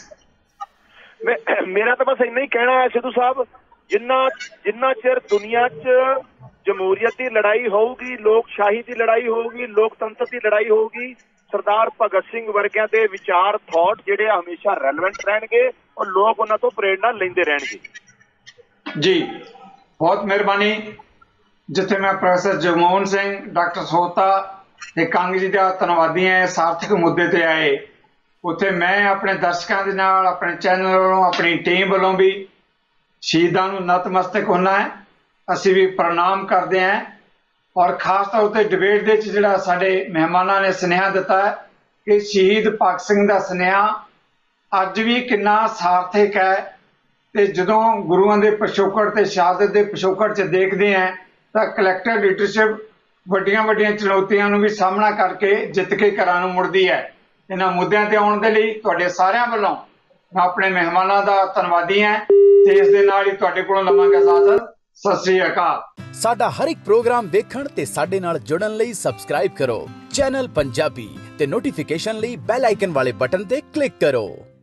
मेरा तो बस इन्ना ही कहना है सिद्धू साहब, जिन्ना जिन्ना चिर दुनिया च जमहूरीयत की लड़ाई होगी, लोकशाही की लड़ाई होगी, लोकतंत्र की लड़ाई होगी, सरदार भगत सिंह वर्गियां दे विचार थॉट जिहड़े हमेशा रेलेवेंट रहणगे और लोग उन्हां तो प्रेरणा लैंदे रहणगे। जी बहुत मेहरबानी। जिथे मैं प्रोफैसर जगमोहन सिंह, डॉक्टर सोहता ते कंग जी का धन्नवादी है सार्थक मुद्दे ते आए, उत्थे मैं अपने दर्शकों के नाल अपने चैनल वालों अपनी टीम वालों भी शहीदां नूं नतमस्तक होना है, असी भी प्रणाम करते हैं। और खास तौर पर डिबेट के जिहड़ा साडे मेहमानां ने सुनेहा दिता है कि शहीद भगत सिंह का सुनेहा अज भी कितना सार्थक है ਤੇ ਜਦੋਂ ਗੁਰੂਆਂ ਦੇ ਪਿਛੋਕੜ ਤੇ ਸ਼ਹਾਦਤ ਦੇ ਪਿਛੋਕੜ 'ਚ ਦੇਖਦੇ ਆ ਤਾਂ ਕਲੈਕਟਰ ਲੀਡਰਸ਼ਿਪ ਵੱਡੀਆਂ ਵੱਡੀਆਂ ਚੁਣੌਤੀਆਂ ਨੂੰ ਵੀ ਸਾਹਮਣਾ ਕਰਕੇ ਜਿੱਤ ਕੇ ਘਰਾਂ ਨੂੰ ਮੁੜਦੀ ਹੈ। ਇਹਨਾਂ ਮੁੱਦਿਆਂ ਤੇ ਆਉਣ ਦੇ ਲਈ ਤੁਹਾਡੇ ਸਾਰਿਆਂ ਵੱਲੋਂ ਮੈਂ ਆਪਣੇ ਮਹਿਮਾਨਾਂ ਦਾ ਧੰਨਵਾਦੀ ਹਾਂ ਤੇ ਇਸ ਦੇ ਨਾਲ ਹੀ ਤੁਹਾਡੇ ਕੋਲੋਂ ਲਵਾਂਗਾ ਇਜਾਜ਼ਤ। ਸਤਿ ਸ੍ਰੀ ਅਕਾਲ। ਸਾਡਾ ਹਰ ਇੱਕ ਪ੍ਰੋਗਰਾਮ ਦੇਖਣ ਤੇ ਸਾਡੇ ਨਾਲ ਜੁੜਨ ਲਈ ਸਬਸਕ੍ਰਾਈਬ ਕਰੋ ਚੈਨਲ ਪੰਜਾਬੀ ਤੇ ਨੋਟੀਫਿਕੇਸ਼ਨ ਲਈ ਬੈਲ ਆਈਕਨ ਵਾਲੇ ਬਟਨ ਤੇ ਕਲਿੱਕ ਕਰੋ।